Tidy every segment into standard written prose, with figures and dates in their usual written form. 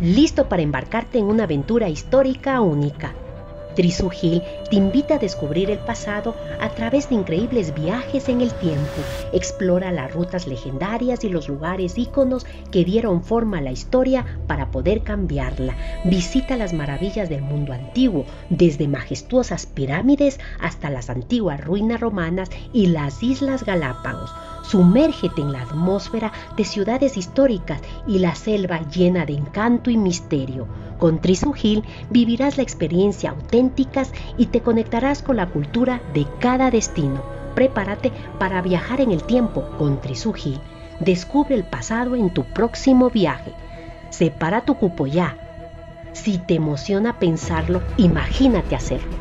listo para embarcarte en una aventura histórica única. Trisugil te invita a descubrir el pasado a través de increíbles viajes en el tiempo. Explora las rutas legendarias y los lugares íconos que dieron forma a la historia para poder cambiarla. Visita las maravillas del mundo antiguo, desde majestuosas pirámides hasta las antiguas ruinas romanas y las Islas Galápagos. Sumérgete en la atmósfera de ciudades históricas y la selva llena de encanto y misterio. Con Trisugil vivirás la experiencia auténtica y te conectarás con la cultura de cada destino. Prepárate para viajar en el tiempo con Trisugil. Descubre el pasado en tu próximo viaje. Separa tu cupo ya. Si te emociona pensarlo, imagínate hacerlo.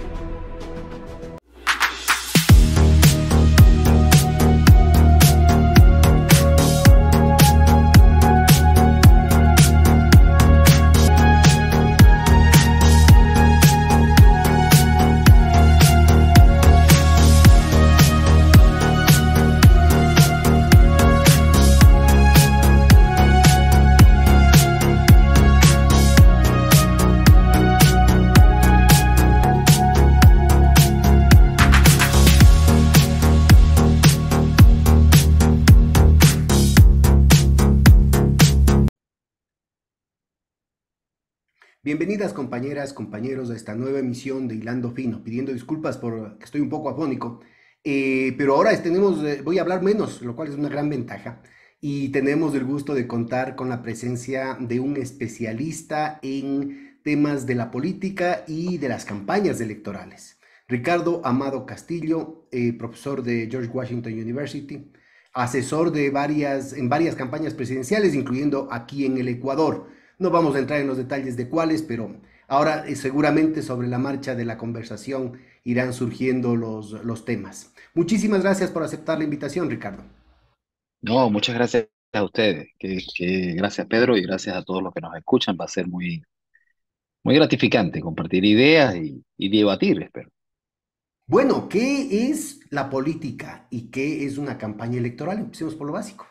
Bienvenidas compañeras, compañeros a esta nueva emisión de Hilando Fino, pidiendo disculpas por que estoy un poco afónico, pero ahora voy a hablar menos, lo cual es una gran ventaja, y tenemos el gusto de contar con la presencia de un especialista en temas de la política y de las campañas electorales. Ricardo Amado Castillo, profesor de George Washington University, asesor en varias campañas presidenciales, incluyendo aquí en el Ecuador. No vamos a entrar en los detalles de cuáles, pero ahora seguramente sobre la marcha de la conversación irán surgiendo los temas. Muchísimas gracias por aceptar la invitación, Ricardo. No, muchas gracias a ustedes. Gracias, Pedro, y gracias a todos los que nos escuchan. Va a ser muy gratificante compartir ideas y debatir, espero. Bueno, ¿qué es la política y qué es una campaña electoral? Empecemos por lo básico.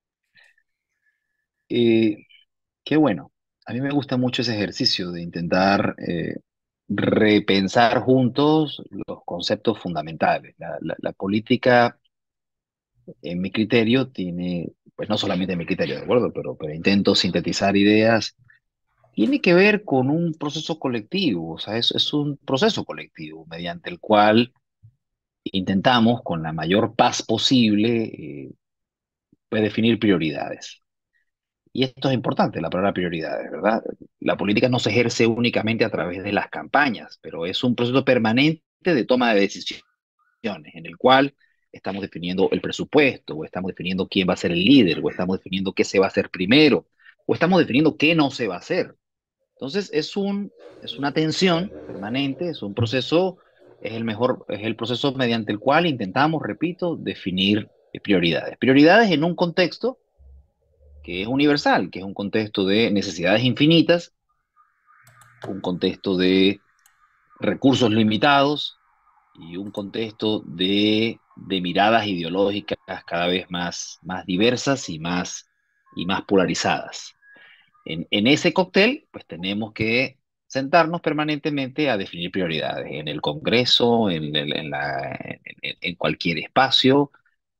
Eh, Qué bueno. A mí me gusta mucho ese ejercicio de intentar repensar juntos los conceptos fundamentales. La política, en mi criterio, tiene, pues no solamente en mi criterio, ¿de acuerdo? Pero intento sintetizar ideas. Tiene que ver con un proceso colectivo, o sea, es un proceso colectivo mediante el cual intentamos, con la mayor paz posible, pues definir prioridades. Y esto es importante, la palabra prioridades, ¿verdad? La política no se ejerce únicamente a través de las campañas, pero es un proceso permanente de toma de decisiones, en el cual estamos definiendo el presupuesto, o estamos definiendo quién va a ser el líder, o estamos definiendo qué se va a hacer primero, o estamos definiendo qué no se va a hacer. Entonces, es una tensión permanente, es un proceso, es el proceso mediante el cual intentamos, repito, definir prioridades. Prioridades en un contexto que es universal, que es un contexto de necesidades infinitas, un contexto de recursos limitados y un contexto de miradas ideológicas cada vez más diversas y más polarizadas. En ese cóctel, pues tenemos que sentarnos permanentemente a definir prioridades en el Congreso, en cualquier espacio.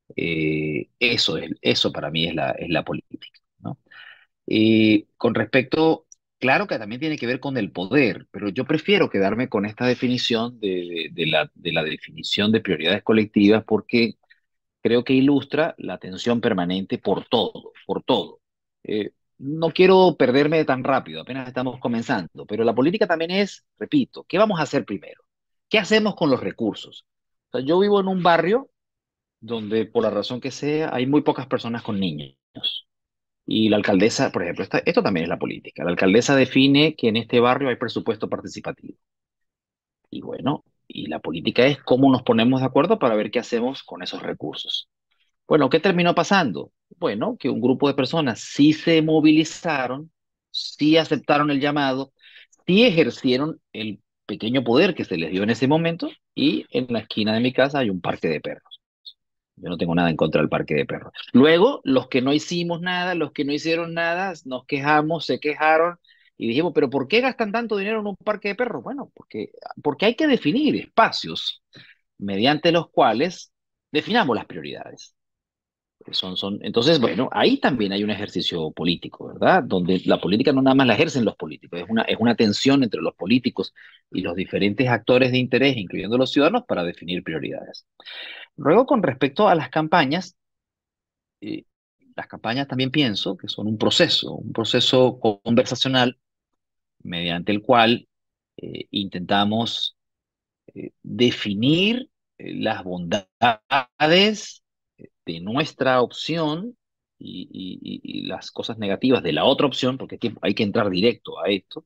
Eso para mí es la política, ¿no? Con respecto, claro que también tiene que ver con el poder, pero yo prefiero quedarme con esta definición de la definición de prioridades colectivas porque creo que ilustra la tensión permanente por todo, por todo. No quiero perderme tan rápido, apenas estamos comenzando, pero la política también es, repito, ¿qué vamos a hacer primero? ¿Qué hacemos con los recursos? O sea, yo vivo en un barrio donde, por la razón que sea, hay muy pocas personas con niños. Y la alcaldesa, por ejemplo, esto también es la política. La alcaldesa define que en este barrio hay presupuesto participativo. Y bueno, y la política es cómo nos ponemos de acuerdo para ver qué hacemos con esos recursos. Bueno, ¿qué terminó pasando? Bueno, que un grupo de personas sí se movilizaron, sí aceptaron el llamado, sí ejercieron el pequeño poder que se les dio en ese momento y en la esquina de mi casa hay un parque de perros. Yo no tengo nada en contra del parque de perros. Luego, los que no hicimos nada, los que no hicieron nada, nos quejamos, se quejaron y dijimos, pero ¿por qué gastan tanto dinero en un parque de perros? Bueno, porque hay que definir espacios mediante los cuales definamos las prioridades. Entonces, bueno, ahí también hay un ejercicio político, ¿verdad? Donde la política no nada más la ejercen los políticos, es una tensión entre los políticos y los diferentes actores de interés, incluyendo los ciudadanos, para definir prioridades. Luego, con respecto a eh, las campañas también pienso que son un proceso conversacional mediante el cual intentamos definir las bondades de nuestra opción y las cosas negativas de la otra opción, porque hay que entrar directo a esto,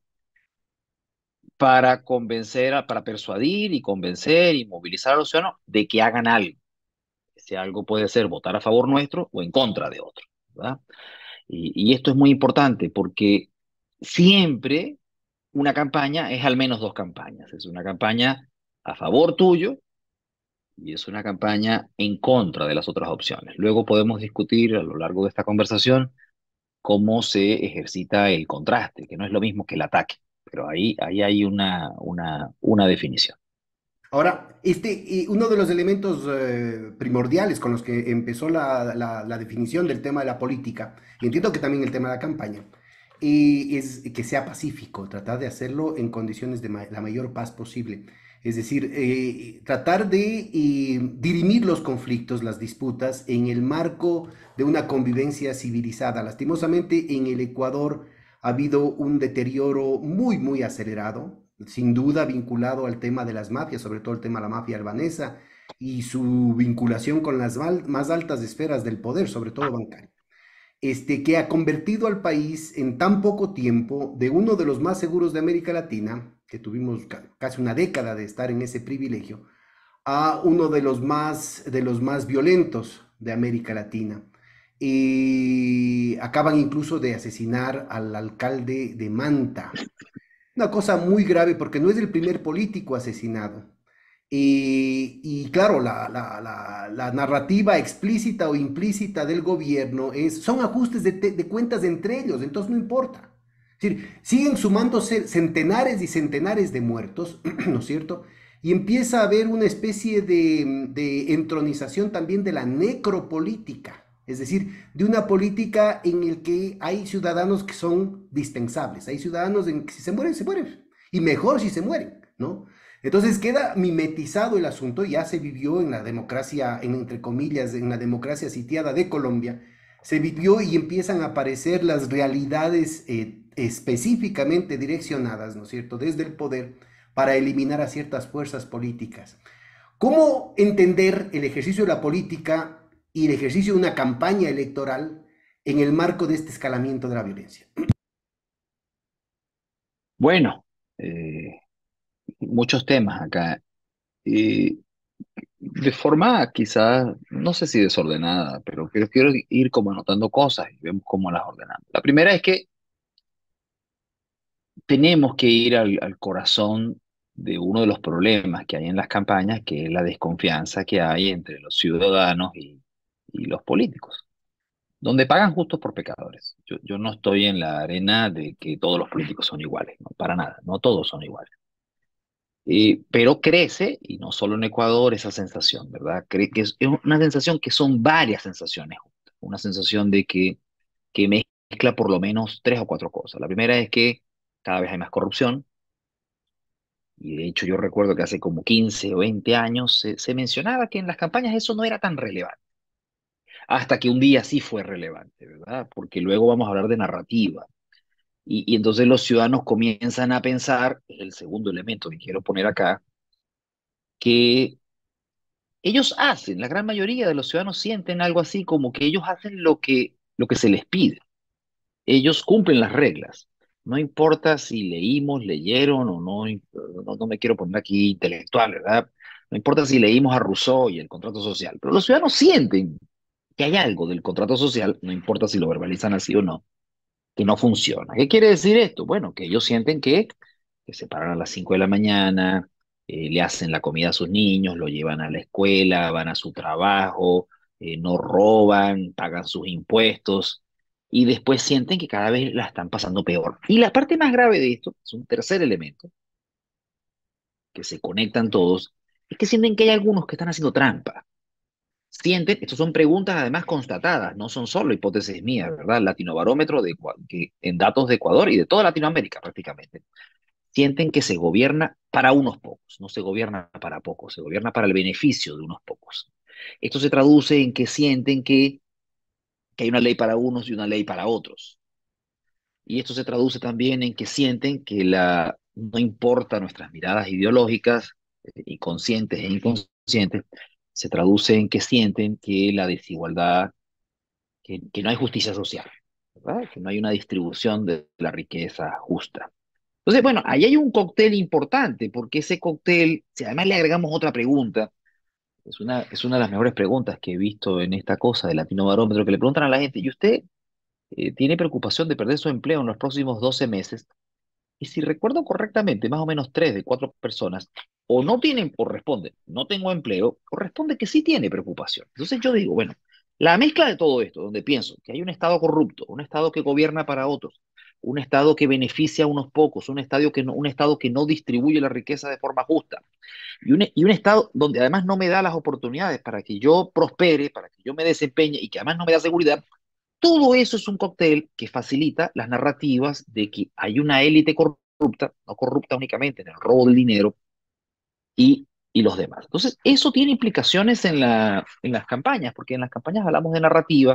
para para persuadir y convencer y movilizar a los ciudadanos de que hagan algo. Ese algo puede ser votar a favor nuestro o en contra de otro, ¿verdad? Y esto es muy importante porque siempre una campaña es al menos dos campañas. Es una campaña a favor tuyo y es una campaña en contra de las otras opciones. Luego podemos discutir a lo largo de esta conversación cómo se ejercita el contraste, que no es lo mismo que el ataque, pero ahí hay una definición. Ahora, uno de los elementos primordiales con los que empezó la definición del tema de la política, y entiendo que también el tema de la campaña, es que sea pacífico, tratar de hacerlo en condiciones de la mayor paz posible. Es decir, tratar de dirimir los conflictos, las disputas, en el marco de una convivencia civilizada. Lastimosamente, en el Ecuador ha habido un deterioro muy, muy acelerado, sin duda vinculado al tema de las mafias, sobre todo el tema de la mafia albanesa y su vinculación con las más altas esferas del poder, sobre todo bancario, que ha convertido al país en tan poco tiempo de uno de los más seguros de América Latina, que tuvimos casi una década de estar en ese privilegio, a uno de los más violentos de América Latina. Y acaban incluso de asesinar al alcalde de Manta, una cosa muy grave porque no es el primer político asesinado. Y claro, la narrativa explícita o implícita del gobierno son ajustes de cuentas entre ellos, entonces no importa. Es decir, siguen sumándose centenares y centenares de muertos, ¿no es cierto? Y empieza a haber una especie de entronización también de la necropolítica, es decir, de una política en el que hay ciudadanos que son dispensables, hay ciudadanos en que si se mueren, y mejor si se mueren, ¿no? Entonces queda mimetizado el asunto, ya se vivió en la democracia, entre comillas, en la democracia sitiada de Colombia, se vivió y empiezan a aparecer las realidades específicamente direccionadas, ¿no es cierto?, desde el poder para eliminar a ciertas fuerzas políticas. ¿Cómo entender el ejercicio de la política y el ejercicio de una campaña electoral en el marco de este escalamiento de la violencia? Bueno, muchos temas acá. Eh, de forma quizás, no sé si desordenada, pero quiero ir como anotando cosas y vemos cómo las ordenamos. La primera es que tenemos que ir al corazón de uno de los problemas que hay en las campañas, que es la desconfianza que hay entre los ciudadanos y los políticos, donde pagan justos por pecadores. Yo no estoy en la arena de que todos los políticos son iguales, no, para nada, no todos son iguales. Pero crece, y no solo en Ecuador, esa sensación, ¿verdad? Que es una sensación que son varias sensaciones juntas. Una sensación de que mezcla por lo menos tres o cuatro cosas. La primera es que cada vez hay más corrupción, y de hecho yo recuerdo que hace como 15 o 20 años se mencionaba que en las campañas eso no era tan relevante, hasta que un día sí fue relevante, ¿verdad? Porque luego vamos a hablar de narrativa. Y entonces los ciudadanos comienzan a pensar, es el segundo elemento que quiero poner acá, que ellos hacen, la gran mayoría de los ciudadanos sienten algo así como que ellos hacen lo que se les pide. Ellos cumplen las reglas. No importa si leyeron o no, no me quiero poner aquí intelectual, ¿verdad? No importa si leímos a Rousseau y el contrato social, pero los ciudadanos sienten que hay algo del contrato social, no importa si lo verbalizan así o no, que no funciona. ¿Qué quiere decir esto? Bueno, que ellos sienten que se paran a las 5 de la mañana, le hacen la comida a sus niños, lo llevan a la escuela, van a su trabajo, no roban, pagan sus impuestos y después sienten que cada vez la están pasando peor. Y la parte más grave de esto, es un tercer elemento, que se conectan todos, es que sienten que hay algunos que están haciendo trampa. Sienten, estas son preguntas además constatadas, no son solo hipótesis mías, ¿verdad? Latinobarómetro que en datos de Ecuador y de toda Latinoamérica prácticamente, sienten que se gobierna para unos pocos, no se gobierna para pocos, se gobierna para el beneficio de unos pocos. Esto se traduce en que sienten que hay una ley para unos y una ley para otros. Y esto se traduce también en que sienten que no importa nuestras miradas ideológicas, y conscientes e inconscientes, se traduce en que sienten que la desigualdad, que no hay justicia social, ¿verdad? Que no hay una distribución de la riqueza justa. Entonces, bueno, ahí hay un cóctel importante, porque ese cóctel, si además le agregamos otra pregunta, es una de las mejores preguntas que he visto en esta cosa del Latino Barómetro, que le preguntan a la gente, ¿y usted tiene preocupación de perder su empleo en los próximos 12 meses? Y si recuerdo correctamente, más o menos 3 de 4 personas o no tienen, o responden, no tengo empleo, o responde que sí tiene preocupación. Entonces yo digo, bueno, la mezcla de todo esto, donde pienso que hay un Estado corrupto, un Estado que gobierna para otros, un Estado que beneficia a unos pocos, un Estado que no distribuye la riqueza de forma justa, y un Estado donde además no me da las oportunidades para que yo prospere, para que yo me desempeñe y que además no me da seguridad, todo eso es un cóctel que facilita las narrativas de que hay una élite corrupta, no corrupta únicamente en el robo del dinero y los demás. Entonces, eso tiene implicaciones en las campañas, porque en las campañas hablamos de narrativa,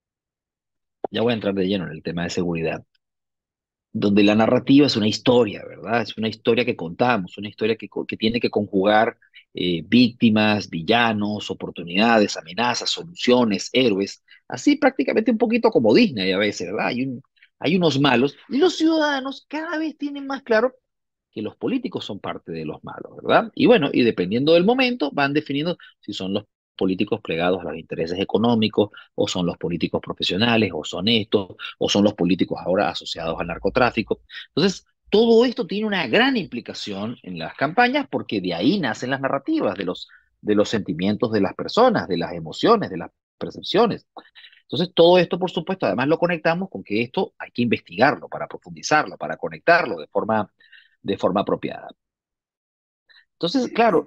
ya voy a entrar de lleno en el tema de seguridad, donde la narrativa es una historia, ¿verdad? Es una historia que contamos, una historia que tiene que conjugar víctimas, villanos, oportunidades, amenazas, soluciones, héroes, así prácticamente un poquito como Disney a veces, ¿verdad? Hay unos malos y los ciudadanos cada vez tienen más claro que los políticos son parte de los malos, ¿verdad? Y bueno, y dependiendo del momento, van definiendo si son los políticos plegados a los intereses económicos, o son los políticos profesionales, o son estos, o son los políticos ahora asociados al narcotráfico. Entonces, todo esto tiene una gran implicación en las campañas porque de ahí nacen las narrativas de los sentimientos de las personas, de las emociones, de las percepciones. Entonces, todo esto, por supuesto, además lo conectamos con que esto hay que investigarlo para profundizarlo, para conectarlo de forma apropiada. Entonces, claro,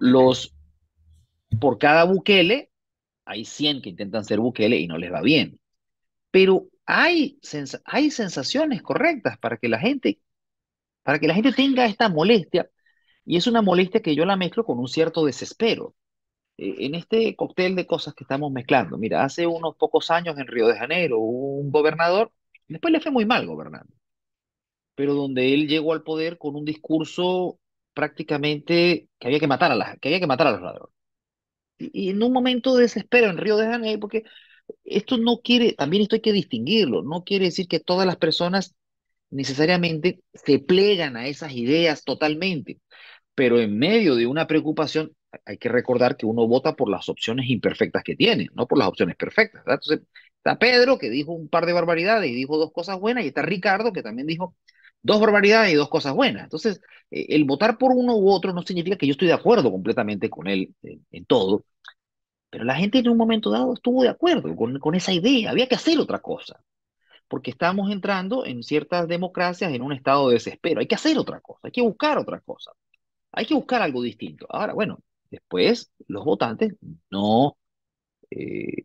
por cada Bukele, hay 100 que intentan ser Bukele y no les va bien. Pero hay sensaciones correctas para que la gente tenga esta molestia, y es una molestia que yo la mezclo con un cierto desespero. En este cóctel de cosas que estamos mezclando, mira, hace unos pocos años en Río de Janeiro hubo un gobernador, después le fue muy mal gobernando, pero donde él llegó al poder con un discurso prácticamente que había que matar a los ladrones. Y en un momento de desespero en Río de Janeiro, porque esto no quiere, también esto hay que distinguirlo, no quiere decir que todas las personas necesariamente se plegan a esas ideas totalmente, pero en medio de una preocupación hay que recordar que uno vota por las opciones imperfectas que tiene, no por las opciones perfectas, ¿verdad? Entonces, está Pedro, que dijo un par de barbaridades y dijo 2 cosas buenas, y está Ricardo, que también dijo 2 barbaridades y 2 cosas buenas. Entonces, el votar por uno u otro no significa que yo estoy de acuerdo completamente con él en todo, pero la gente en un momento dado estuvo de acuerdo con esa idea, había que hacer otra cosa, porque estamos entrando en ciertas democracias en un estado de desespero, hay que hacer otra cosa, hay que buscar otra cosa, hay que buscar algo distinto. Ahora, bueno, después los votantes no eh,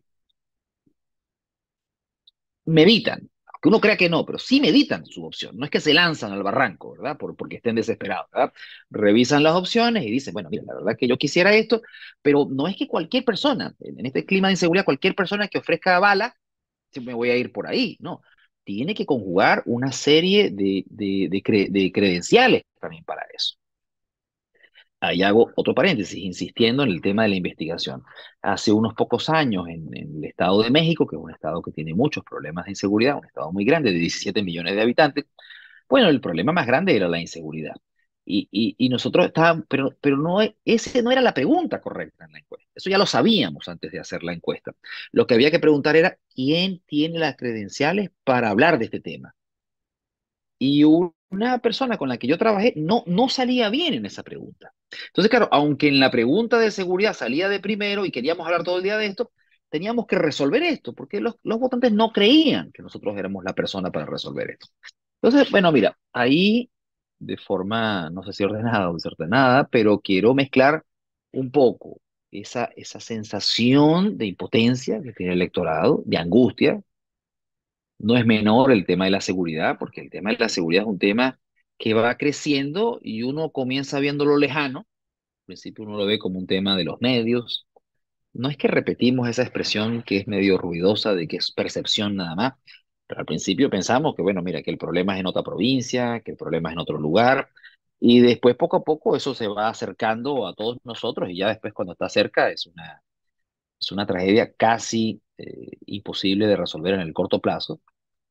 meditan, aunque uno crea que no, pero sí meditan su opción, no es que se lanzan al barranco, ¿verdad? Porque estén desesperados, ¿verdad? Revisan las opciones y dicen, bueno, mira, la verdad es que yo quisiera esto, pero no es que cualquier persona, en este clima de inseguridad, cualquier persona que ofrezca bala, si me voy a ir por ahí, no. Tiene que conjugar una serie de credenciales también para eso. Ahí hago otro paréntesis, insistiendo en el tema de la investigación. Hace unos pocos años en el Estado de México, que es un estado que tiene muchos problemas de inseguridad, un estado muy grande de 17 millones de habitantes, bueno, el problema más grande era la inseguridad. Y nosotros estábamos, pero no, ese no era la pregunta correcta en la encuesta. Eso ya lo sabíamos antes de hacer la encuesta. Lo que había que preguntar era, ¿quién tiene las credenciales para hablar de este tema? Y una persona con la que yo trabajé no salía bien en esa pregunta. Entonces, claro, aunque en la pregunta de seguridad salía de primero y queríamos hablar todo el día de esto, teníamos que resolver esto, porque los votantes no creían que nosotros éramos la persona para resolver esto. Entonces, bueno, mira, ahí de forma, no sé si ordenada o desordenada, pero quiero mezclar un poco esa sensación de impotencia que tiene el electorado, de angustia. No es menor el tema de la seguridad, porque el tema de la seguridad es un tema que va creciendo y uno comienza viéndolo lejano. Al principio uno lo ve como un tema de los medios. No es que repetimos esa expresión que es medio ruidosa de que es percepción nada más, pero al principio pensamos que, bueno, mira, que el problema es en otra provincia, que el problema es en otro lugar, y después poco a poco eso se va acercando a todos nosotros y ya después cuando está cerca es una tragedia casi imposible de resolver en el corto plazo.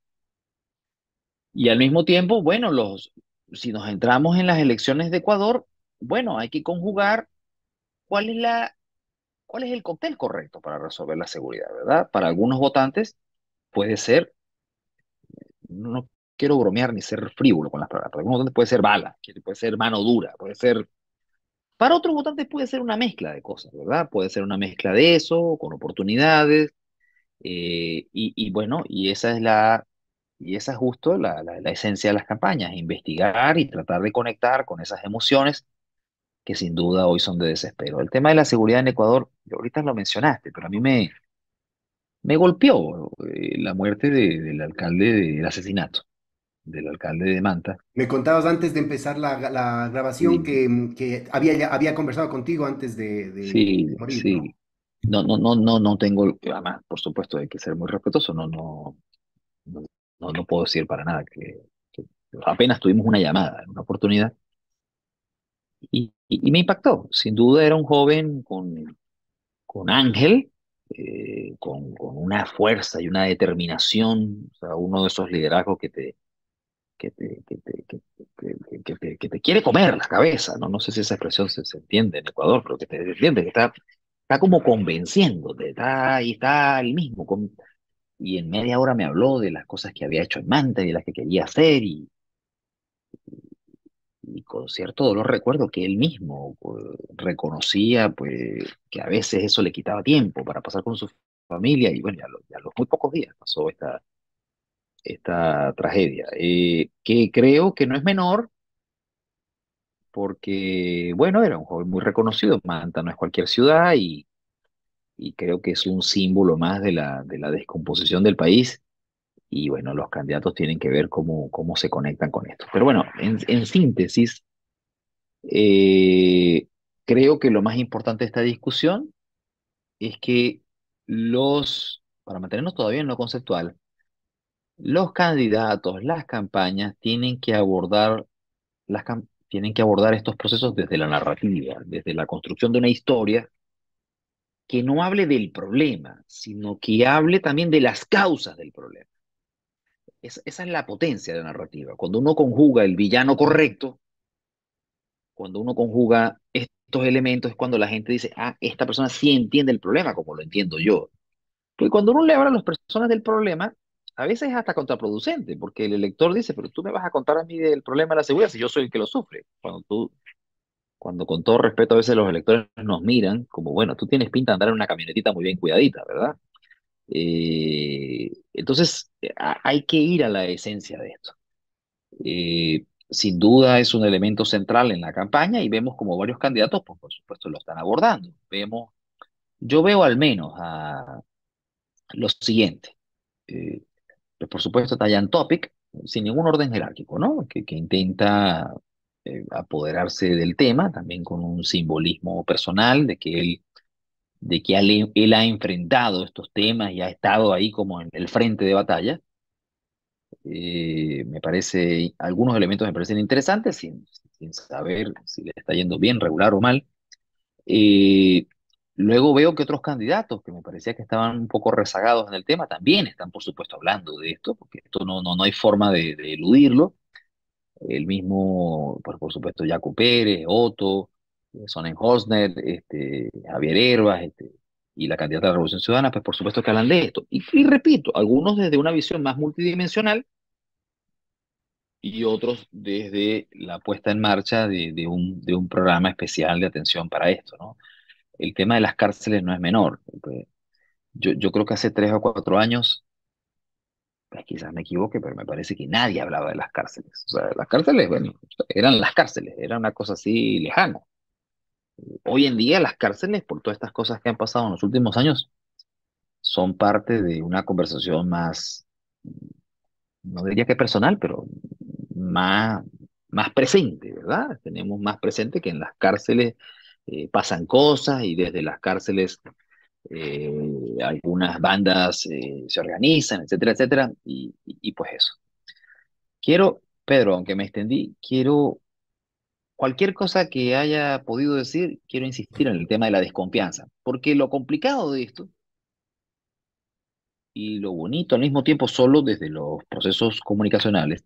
Y al mismo tiempo, bueno, si nos entramos en las elecciones de Ecuador, bueno, hay que conjugar cuál es cuál es el cóctel correcto para resolver la seguridad, ¿verdad? Para algunos votantes puede ser, no quiero bromear ni ser frívolo con las palabras, para algunos votantes puede ser bala, puede ser mano dura, puede ser, para otros votantes puede ser una mezcla de cosas, ¿verdad? Puede ser una mezcla de eso, con oportunidades, y bueno, y esa es justo la esencia de las campañas, investigar y tratar de conectar con esas emociones que sin duda hoy son de desespero. El tema de la seguridad en Ecuador, ahorita lo mencionaste, pero a mí me golpeó la muerte del alcalde, del asesinato del alcalde de Manta. Me contabas antes de empezar la grabación Sí, que había conversado contigo antes sí, de morir, ¿no? sí. No tengo, además, por supuesto, hay que ser muy respetuoso, no, no puedo decir para nada que apenas tuvimos una llamada, una oportunidad, y me impactó. Sin duda era un joven con ángel, con una fuerza y una determinación, o sea, uno de esos liderazgos que te, que te, que, que te quiere comer la cabeza, ¿no? No sé si esa expresión se entiende en Ecuador, pero que te entiende, que está como convenciéndote, está el mismo. Y en media hora me habló de las cosas que había hecho en Manta y de las que quería hacer, y con cierto dolor recuerdo que él mismo pues, reconocía pues, que a veces eso le quitaba tiempo para pasar con su familia, y bueno, ya a los muy pocos días pasó esta tragedia, que creo que no es menor porque, bueno, era un joven muy reconocido. Manta no es cualquier ciudad y creo que es un símbolo más de de la descomposición del país. Y bueno, los candidatos tienen que ver cómo se conectan con esto. Pero bueno, en síntesis, eh, creo que lo más importante de esta discusión es que para mantenernos todavía en lo conceptual, los candidatos, las campañas tienen que abordar estos procesos desde la narrativa, desde la construcción de una historia que no hable del problema, sino que hable también de las causas del problema. Esa es la potencia de la narrativa. Cuando uno conjuga el villano correcto, cuando uno conjuga estos elementos, es cuando la gente dice, ah, esta persona sí entiende el problema como lo entiendo yo. Porque cuando uno le habla a las personas del problema, a veces es hasta contraproducente, porque el elector dice, pero tú me vas a contar a mí del problema de la seguridad si yo soy el que lo sufre. Cuando con todo respeto a veces los electores nos miran como, bueno, tú tienes pinta de andar en una camionetita muy bien cuidadita, ¿verdad? Entonces, hay que ir a la esencia de esto. Sin duda es un elemento central en la campaña y vemos como varios candidatos, pues, por supuesto, lo están abordando. Yo veo al menos a lo siguiente. Eh, pues, por supuesto, está Jan Topic, sin ningún orden jerárquico, ¿no? Que intenta apoderarse del tema, también con un simbolismo personal de que él ha enfrentado estos temas y ha estado ahí como en el frente de batalla. Algunos elementos me parecen interesantes, sin saber si le está yendo bien, regular o mal. Eh, Luego veo que otros candidatos que me parecía que estaban un poco rezagados en el tema también están, por supuesto, hablando de esto, porque esto no hay forma de eludirlo. El mismo, por supuesto, Jaco Pérez, Otto, Sonen Hosner, Javier Herbas, y la candidata de la Revolución Ciudadana, pues por supuesto que hablan de esto. Y repito, algunos desde una visión más multidimensional y otros desde la puesta en marcha de un programa especial de atención para esto, ¿no? El tema de las cárceles no es menor. Yo creo que hace 3 o 4 años, pues quizás me equivoque, pero me parece que nadie hablaba de las cárceles. O sea, las cárceles, bueno, eran las cárceles, era una cosa así lejana. Hoy en día las cárceles, por todas estas cosas que han pasado en los últimos años, son parte de una conversación más, no diría que personal, pero más, más presente, ¿verdad? Tenemos más presente que en las cárceles pasan cosas y desde las cárceles algunas bandas se organizan, etcétera, etcétera, y pues eso. Quiero, Pedro, aunque me extendí, quiero cualquier cosa que haya podido decir, quiero insistir en el tema de la desconfianza, porque lo complicado de esto y lo bonito al mismo tiempo solo desde los procesos comunicacionales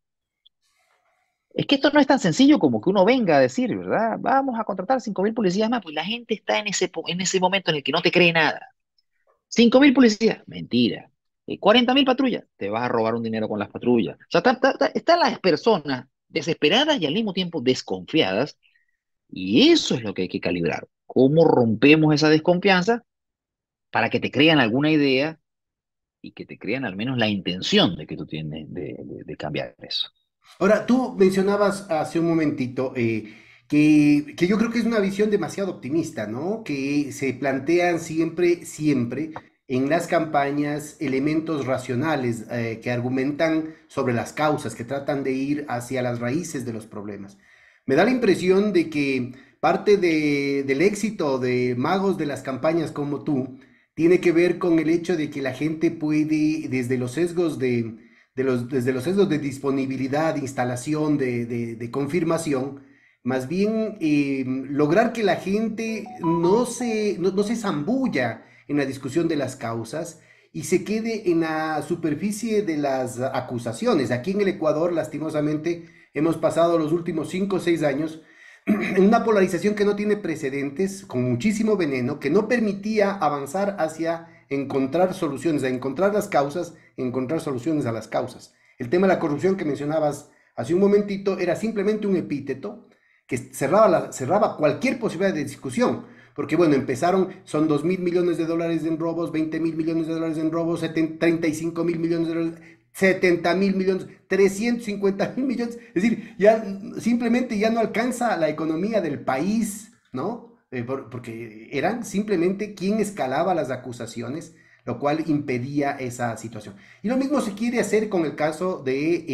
es que esto no es tan sencillo como que uno venga a decir, ¿verdad? Vamos a contratar 5.000 policías más, pues la gente está en ese momento en el que no te cree nada. 5.000 policías, mentira. 40.000 patrullas, te vas a robar un dinero con las patrullas. O sea, están las personas desesperadas y al mismo tiempo desconfiadas, y eso es lo que hay que calibrar. ¿Cómo rompemos esa desconfianza para que te crean alguna idea y que te crean al menos la intención de que tú tienes de cambiar eso? Ahora, tú mencionabas hace un momentito que yo creo que es una visión demasiado optimista, ¿no? Que se plantean siempre, siempre en las campañas elementos racionales que argumentan sobre las causas, que tratan de ir hacia las raíces de los problemas. Me da la impresión de que parte del éxito de magos de las campañas como tú tiene que ver con el hecho de que la gente puede, desde los sesgos desde los sesgos de disponibilidad, de instalación, de confirmación, más bien lograr que la gente no se zambulla en la discusión de las causas y se quede en la superficie de las acusaciones. Aquí en el Ecuador, lastimosamente, hemos pasado los últimos 5 o 6 años en una polarización que no tiene precedentes, con muchísimo veneno, que no permitía avanzar hacia encontrar soluciones, a encontrar las causas, encontrar soluciones a las causas. El tema de la corrupción que mencionabas hace un momentito era simplemente un epíteto que cerraba cualquier posibilidad de discusión. Porque bueno, empezaron, son 2.000 millones de dólares en robos, 20.000 millones de dólares en robos, 35.000 millones de dólares, 70.000 millones, 350.000 millones. Es decir, ya simplemente ya no alcanza la economía del país, ¿no? Porque eran simplemente quien escalaba las acusaciones, lo cual impedía esa situación. Y lo mismo se quiere hacer con el caso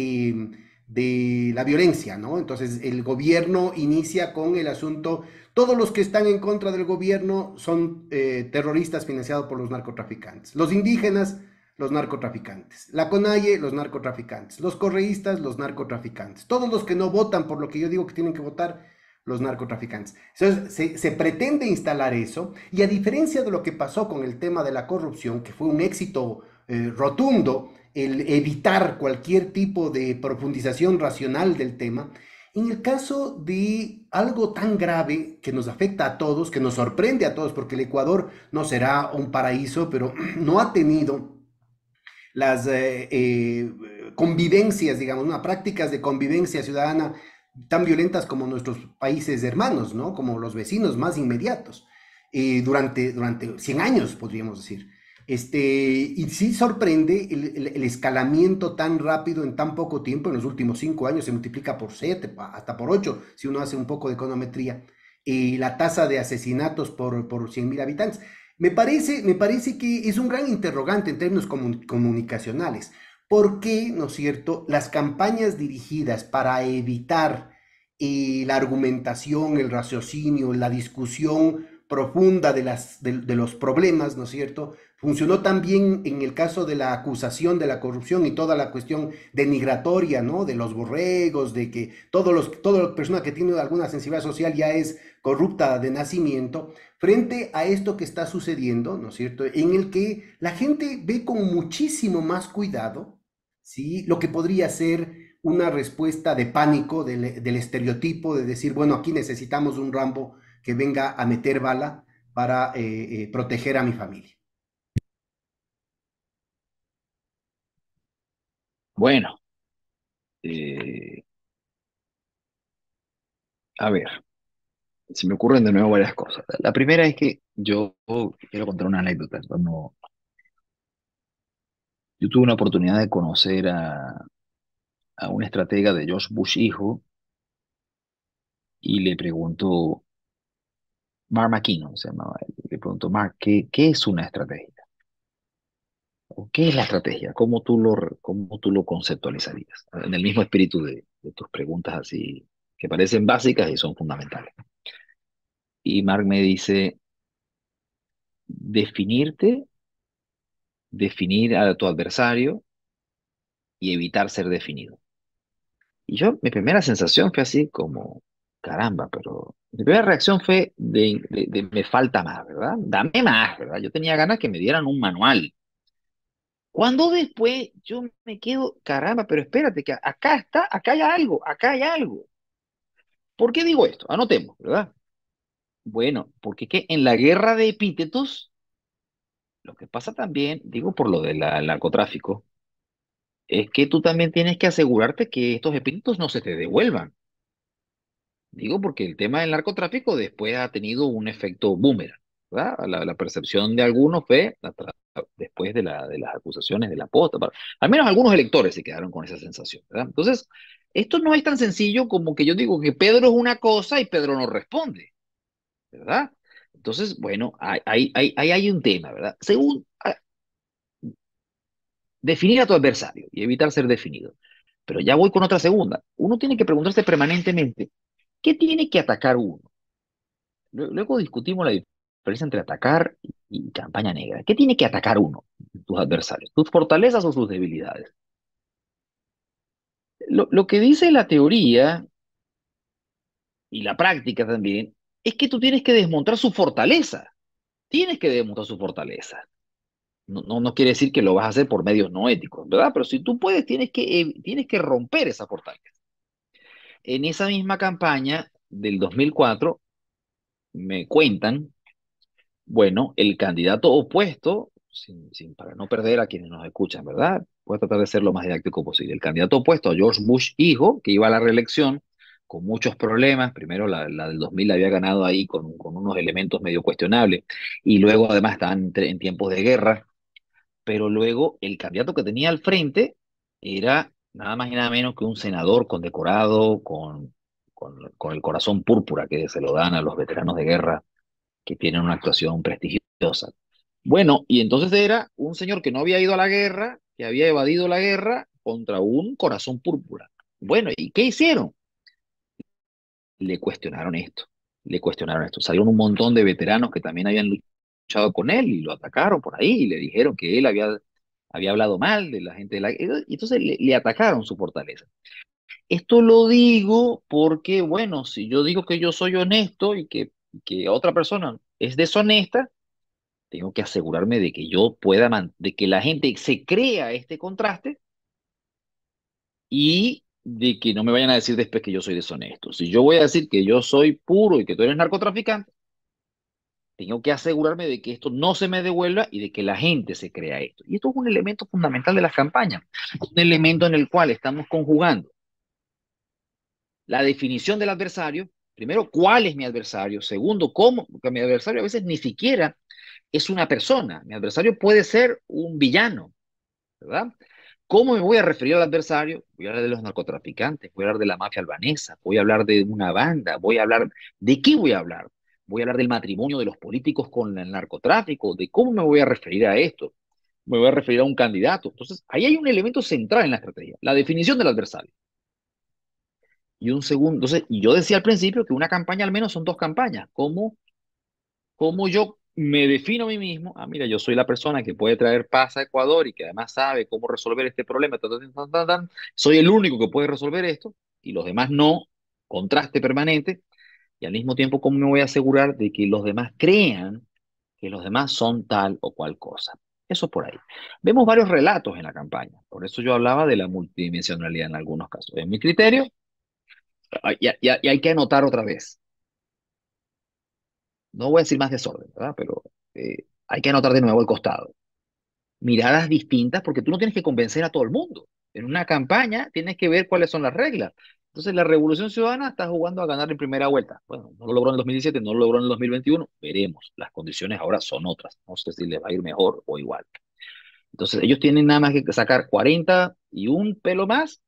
de la violencia, ¿no? Entonces el gobierno inicia con el asunto, todos los que están en contra del gobierno son terroristas financiados por los narcotraficantes, los indígenas, los narcotraficantes, la CONAIE, los narcotraficantes, los correístas, los narcotraficantes, todos los que no votan por lo que yo digo que tienen que votar, los narcotraficantes. Entonces, se pretende instalar eso, y a diferencia de lo que pasó con el tema de la corrupción, que fue un éxito rotundo, el evitar cualquier tipo de profundización racional del tema, en el caso de algo tan grave que nos afecta a todos, que nos sorprende a todos, porque el Ecuador no será un paraíso, pero no ha tenido las convivencias, digamos, ¿no? Prácticas de convivencia ciudadana tan violentas como nuestros países hermanos, ¿no? Como los vecinos más inmediatos, durante 100 años, podríamos decir. Y sí sorprende el escalamiento tan rápido en tan poco tiempo. En los últimos 5 años se multiplica por 7, hasta por 8, si uno hace un poco de econometría, la tasa de asesinatos por 100.000 habitantes. Me parece que es un gran interrogante en términos comunicacionales. ¿Por qué, no es cierto, las campañas dirigidas para evitar la argumentación, el raciocinio, la discusión profunda de los problemas, ¿no es cierto? Funcionó también en el caso de la acusación de la corrupción y toda la cuestión denigratoria, ¿no? De los borregos, de que toda persona que tiene alguna sensibilidad social ya es corrupta de nacimiento, frente a esto que está sucediendo, ¿no es cierto? En el que la gente ve con muchísimo más cuidado, ¿sí? Lo que podría ser una respuesta de pánico del estereotipo de decir, bueno, aquí necesitamos un Rambo que venga a meter bala para proteger a mi familia. Bueno, eh, a ver, se me ocurren de nuevo varias cosas. La primera es que yo quiero contar una anécdota. Yo tuve una oportunidad de conocer a un estratega de George Bush hijo y le preguntó, Mark McKinnon se llamaba él, le preguntó, Mark, ¿qué es una estrategia? ¿O qué es la estrategia? Cómo tú lo conceptualizarías? En el mismo espíritu de tus preguntas así, que parecen básicas y son fundamentales. Y Mark me dice, definirte, definir a tu adversario y evitar ser definido. Y yo, mi primera sensación fue así como, caramba, pero mi primera reacción fue de me falta más, ¿verdad? Dame más, ¿verdad? Yo tenía ganas que me dieran un manual. Cuando después yo me quedo, caramba, pero espérate, que acá está, acá hay algo, acá hay algo. ¿Por qué digo esto? Anotemos, ¿verdad? Bueno, porque que en la guerra de epítetos, lo que pasa también, digo por lo del narcotráfico, es que tú también tienes que asegurarte que estos epítetos no se te devuelvan. Digo porque el tema del narcotráfico después ha tenido un efecto boomerang, ¿verdad? La percepción de algunos fue, después de las acusaciones de la posta, al menos algunos electores se quedaron con esa sensación, ¿verdad? Entonces, esto no es tan sencillo como que yo digo que Pedro es una cosa y Pedro no responde, ¿verdad? Entonces, bueno, ahí hay un tema, ¿verdad? Según, definir a tu adversario y evitar ser definido. Pero ya voy con otra segunda. Uno tiene que preguntarse permanentemente, ¿qué tiene que atacar uno? Luego discutimos la diferencia entre atacar y campaña negra. ¿Qué tiene que atacar uno, tus adversarios? ¿Tus fortalezas o sus debilidades? Lo que dice la teoría y la práctica también es que tú tienes que desmontar su fortaleza. Tienes que demostrar su fortaleza. No quiere decir que lo vas a hacer por medios no éticos, ¿verdad? Pero si tú puedes, tienes que romper esa fortaleza. En esa misma campaña del 2004, me cuentan, bueno, el candidato opuesto, para no perder a quienes nos escuchan, ¿verdad? Voy a tratar de ser lo más didáctico posible. El candidato opuesto a George Bush hijo, que iba a la reelección con muchos problemas, primero la del 2000 la había ganado ahí con unos elementos medio cuestionables, y luego además estaban en tiempos de guerra, pero luego el candidato que tenía al frente era nada más y nada menos que un senador condecorado con el corazón púrpura que se lo dan a los veteranos de guerra que tienen una actuación prestigiosa. Bueno, y entonces era un señor que no había ido a la guerra, que había evadido la guerra contra un corazón púrpura. Bueno, ¿y qué hicieron? Le cuestionaron esto, le cuestionaron esto. Salieron un montón de veteranos que también habían luchado con él y lo atacaron por ahí y le dijeron que él había hablado mal de la gente de la... Y entonces le atacaron su fortaleza. Esto lo digo porque, bueno, si yo digo que yo soy honesto que otra persona es deshonesta, tengo que asegurarme de que yo pueda, de que la gente se crea este contraste y de que no me vayan a decir después que yo soy deshonesto. Si yo voy a decir que yo soy puro y que tú eres narcotraficante, tengo que asegurarme de que esto no se me devuelva y de que la gente se crea esto. Y esto es un elemento fundamental de las campañas, un elemento en el cual estamos conjugando la definición del adversario. Primero, ¿cuál es mi adversario? Segundo, ¿cómo? Porque mi adversario a veces ni siquiera es una persona. Mi adversario puede ser un villano, ¿verdad? ¿Cómo me voy a referir al adversario? Voy a hablar de los narcotraficantes, voy a hablar de la mafia albanesa, voy a hablar de una banda, voy a hablar... ¿De qué voy a hablar? Voy a hablar del matrimonio de los políticos con el narcotráfico, de cómo me voy a referir a esto. Me voy a referir a un candidato. Entonces, ahí hay un elemento central en la estrategia, la definición del adversario. Y un segundo, entonces, y yo decía al principio que una campaña al menos son dos campañas. ¿Cómo yo me defino a mí mismo? Ah, mira, yo soy la persona que puede traer paz a Ecuador y que además sabe cómo resolver este problema. Soy el único que puede resolver esto y los demás no. Contraste permanente. Y al mismo tiempo, ¿cómo me voy a asegurar de que los demás crean que los demás son tal o cual cosa? Eso por ahí. Vemos varios relatos en la campaña. Por eso yo hablaba de la multidimensionalidad en algunos casos. En mi criterio, y hay que anotar otra vez. No voy a decir más desorden, ¿verdad? Pero hay que anotar de nuevo el costado. Miradas distintas porque tú no tienes que convencer a todo el mundo. En una campaña tienes que ver cuáles son las reglas. Entonces la Revolución Ciudadana está jugando a ganar en primera vuelta. Bueno, no lo logró en el 2017, no lo logró en el 2021. Veremos. Las condiciones ahora son otras. No sé si les va a ir mejor o igual. Entonces ellos tienen nada más que sacar 40 y un pelo más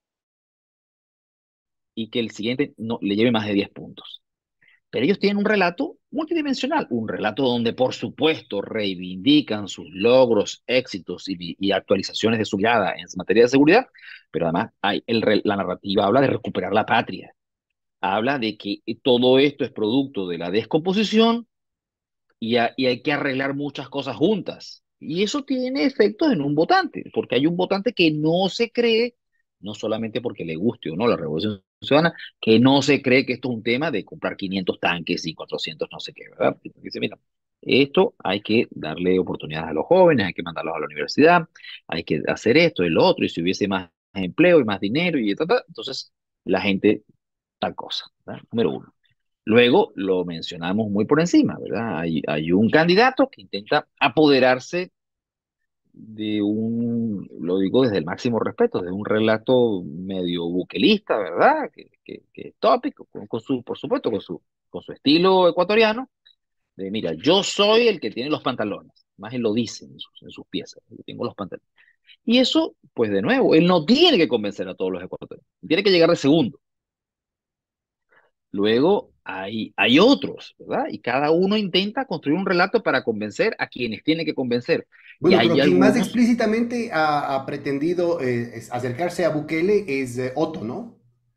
y que el siguiente no, le lleve más de 10 puntos. Pero ellos tienen un relato multidimensional, un relato donde por supuesto reivindican sus logros, éxitos y actualizaciones de su mirada en materia de seguridad, pero además la narrativa habla de recuperar la patria, habla de que todo esto es producto de la descomposición y hay que arreglar muchas cosas juntas. Y eso tiene efectos en un votante, porque hay un votante que no se cree, no solamente porque le guste o no la Revolución Ciudadana, que no se cree que esto es un tema de comprar 500 tanques y 400 no sé qué, ¿verdad? Porque dice, mira, esto hay que darle oportunidades a los jóvenes, hay que mandarlos a la universidad, hay que hacer esto y lo otro, y si hubiese más empleo y más dinero y tal, tal, entonces la gente tal cosa, ¿verdad? Número uno. Luego lo mencionamos muy por encima, ¿verdad? Hay un candidato que intenta apoderarse de lo digo desde el máximo respeto, de un relato medio buquelista, ¿verdad? Que es tópico, por supuesto, con su estilo ecuatoriano, de mira, yo soy el que tiene los pantalones, más él lo dice en sus piezas, yo tengo los pantalones. Y eso, pues de nuevo, él no tiene que convencer a todos los ecuatorianos, tiene que llegar de segundo. Luego hay otros, ¿verdad? Y cada uno intenta construir un relato para convencer a quienes tiene que convencer. Y Bueno, pero hay quien más algunos explícitamente ha pretendido acercarse a Bukele es Otto, ¿no?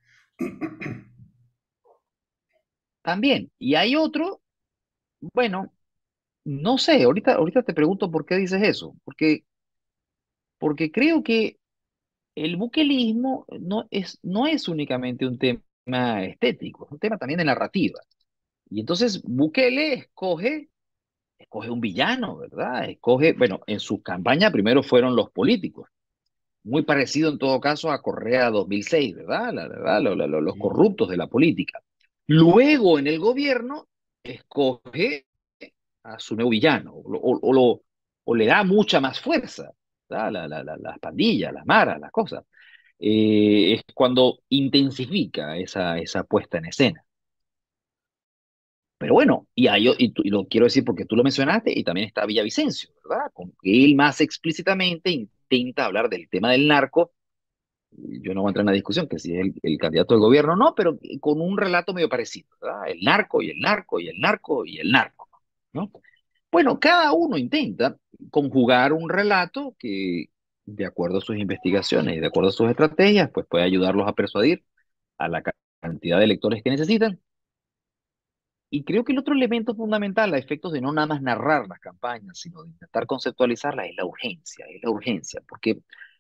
también. Y hay otro, bueno, no sé, ahorita te pregunto por qué dices eso. Porque creo que el buquelismo no es únicamente un tema estético, es un tema también de narrativa. Y entonces Bukele escoge un villano, ¿verdad? Bueno, en su campaña primero fueron los políticos. Muy parecido en todo caso a Correa 2006, ¿verdad? La verdad, los corruptos de la política. Luego en el gobierno escoge a su nuevo villano o le da mucha más fuerza, ¿verdad? Las pandillas, las maras, las cosas. Es cuando intensifica esa puesta en escena. Pero bueno, y lo quiero decir porque tú lo mencionaste, y también está Villavicencio, ¿verdad? Con que él más explícitamente intenta hablar del tema del narco. Yo no voy a entrar en la discusión que si es el candidato del gobierno o no, pero con un relato medio parecido, ¿verdad? El narco y el narco y el narco y el narco, ¿no? Bueno, cada uno intenta conjugar un relato que, de acuerdo a sus investigaciones y de acuerdo a sus estrategias, pues puede ayudarlos a persuadir a la cantidad de electores que necesitan. Y creo que el otro elemento fundamental a efectos de no nada más narrar las campañas, sino de intentar conceptualizarlas, es la urgencia, porque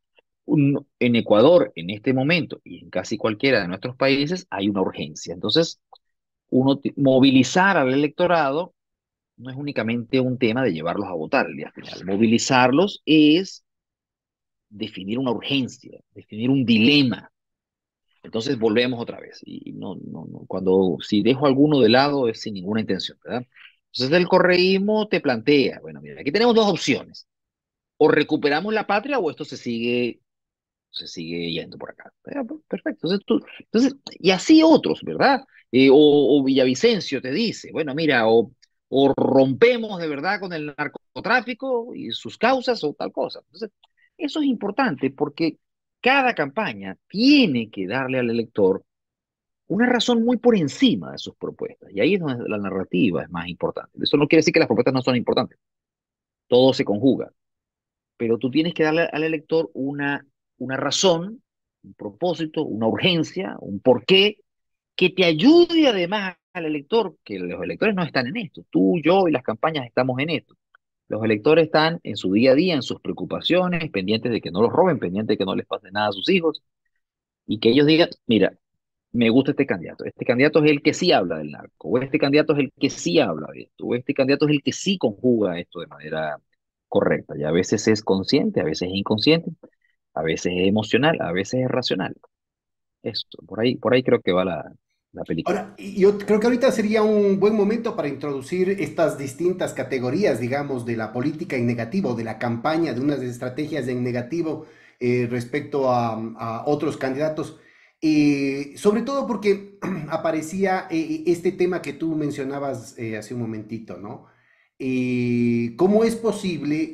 en Ecuador, en este momento, y en casi cualquiera de nuestros países, hay una urgencia. Entonces, movilizar al electorado no es únicamente un tema de llevarlos a votar el día final. Movilizarlos es definir una urgencia, definir un dilema. Entonces volvemos otra vez. Y no, si dejo alguno de lado es sin ninguna intención, ¿verdad? Entonces el correísmo te plantea, bueno, mira, aquí tenemos dos opciones. O recuperamos la patria o esto se sigue yendo por acá. Pues, perfecto. Y así otros, ¿verdad? O Villavicencio te dice, bueno, mira, o rompemos de verdad con el narcotráfico y sus causas o tal cosa. Entonces, eso es importante porque cada campaña tiene que darle al elector una razón muy por encima de sus propuestas. Y ahí es donde la narrativa es más importante. Eso no quiere decir que las propuestas no son importantes. Todo se conjuga, pero tú tienes que darle al elector una razón, un propósito, una urgencia, un porqué, que te ayude además al elector, que los electores no están en esto, tú, yo y las campañas estamos en esto. Los electores están en su día a día, en sus preocupaciones, pendientes de que no los roben, pendientes de que no les pase nada a sus hijos, y que ellos digan, mira, me gusta este candidato es el que sí habla del narco, o este candidato es el que sí habla de esto, o este candidato es el que sí conjuga esto de manera correcta, y a veces es consciente, a veces es inconsciente, a veces es emocional, a veces es racional. Esto, por ahí creo que va la película. Ahora, y yo creo que ahorita sería un buen momento para introducir estas distintas categorías, digamos, de la política en negativo, de la campaña, de unas estrategias en negativo respecto a otros candidatos. Sobre todo porque aparecía este tema que tú mencionabas hace un momentito, ¿no? ¿Cómo es posible?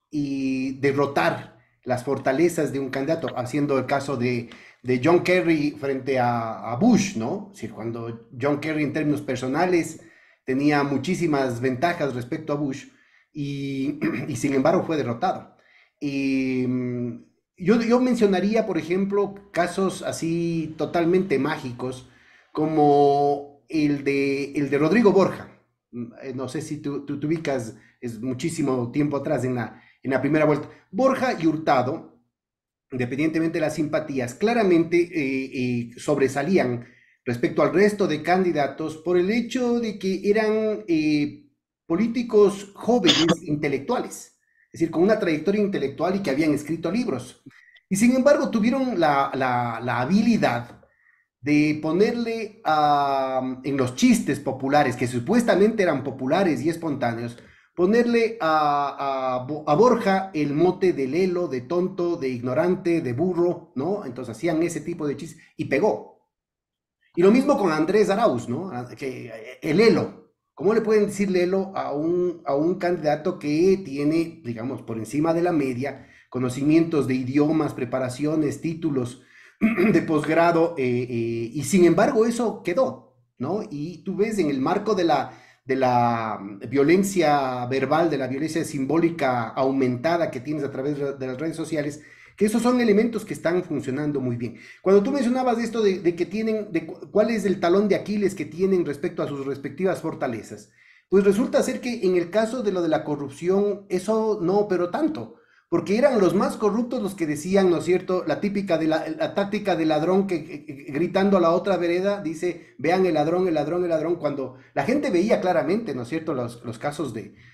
y derrotar las fortalezas de un candidato, haciendo el caso de John Kerry frente a Bush, ¿no? Es decir, cuando John Kerry en términos personales tenía muchísimas ventajas respecto a Bush y, y sin embargo fue derrotado. Y, yo mencionaría, por ejemplo, casos así totalmente mágicos, como el de Rodrigo Borja. No sé si tú ubicas, es muchísimo tiempo atrás en la primera vuelta. Borja y Hurtado, independientemente de las simpatías, claramente sobresalían respecto al resto de candidatos por el hecho de que eran políticos jóvenes intelectuales, es decir, con una trayectoria intelectual y que habían escrito libros. Y sin embargo tuvieron la habilidad de ponerle en los chistes populares, que supuestamente eran populares y espontáneos, ponerle a Borja el mote de lelo, de tonto, de ignorante, de burro, ¿no? Entonces hacían ese tipo de chistes y pegó. Y lo mismo con Andrés Arauz, ¿no? Que el Lelo. ¿Cómo le pueden decir Lelo a un candidato que tiene, digamos, por encima de la media, conocimientos de idiomas, preparaciones, títulos de posgrado, y sin embargo eso quedó, ¿no? Y tú ves en el marco de la violencia verbal, de la violencia simbólica aumentada que tienes a través de las redes sociales, que esos son elementos que están funcionando muy bien. Cuando tú mencionabas esto de que tienen, cuál es el talón de Aquiles que tienen respecto a sus respectivas fortalezas, pues resulta ser que en el caso de lo de la corrupción, eso no, pero tanto, porque eran los más corruptos los que decían, ¿no es cierto?, la típica de la táctica del ladrón que gritando a la otra vereda dice, vean el ladrón, el ladrón, el ladrón, cuando la gente veía claramente, ¿no es cierto?, los casos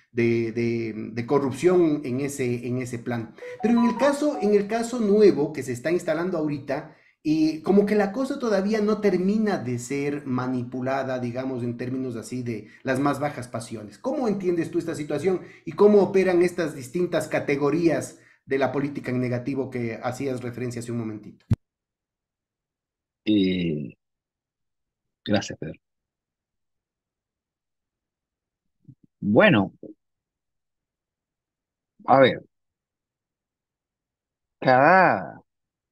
de corrupción en ese plan. Pero en el caso nuevo que se está instalando ahorita, como que la cosa todavía no termina de ser manipulada, digamos, en términos así de las más bajas pasiones. ¿Cómo entiendes tú esta situación y cómo operan estas distintas categorías de la política en negativo que hacías referencia hace un momentito? Eh, Gracias, Pedro. Bueno, a ver, cada,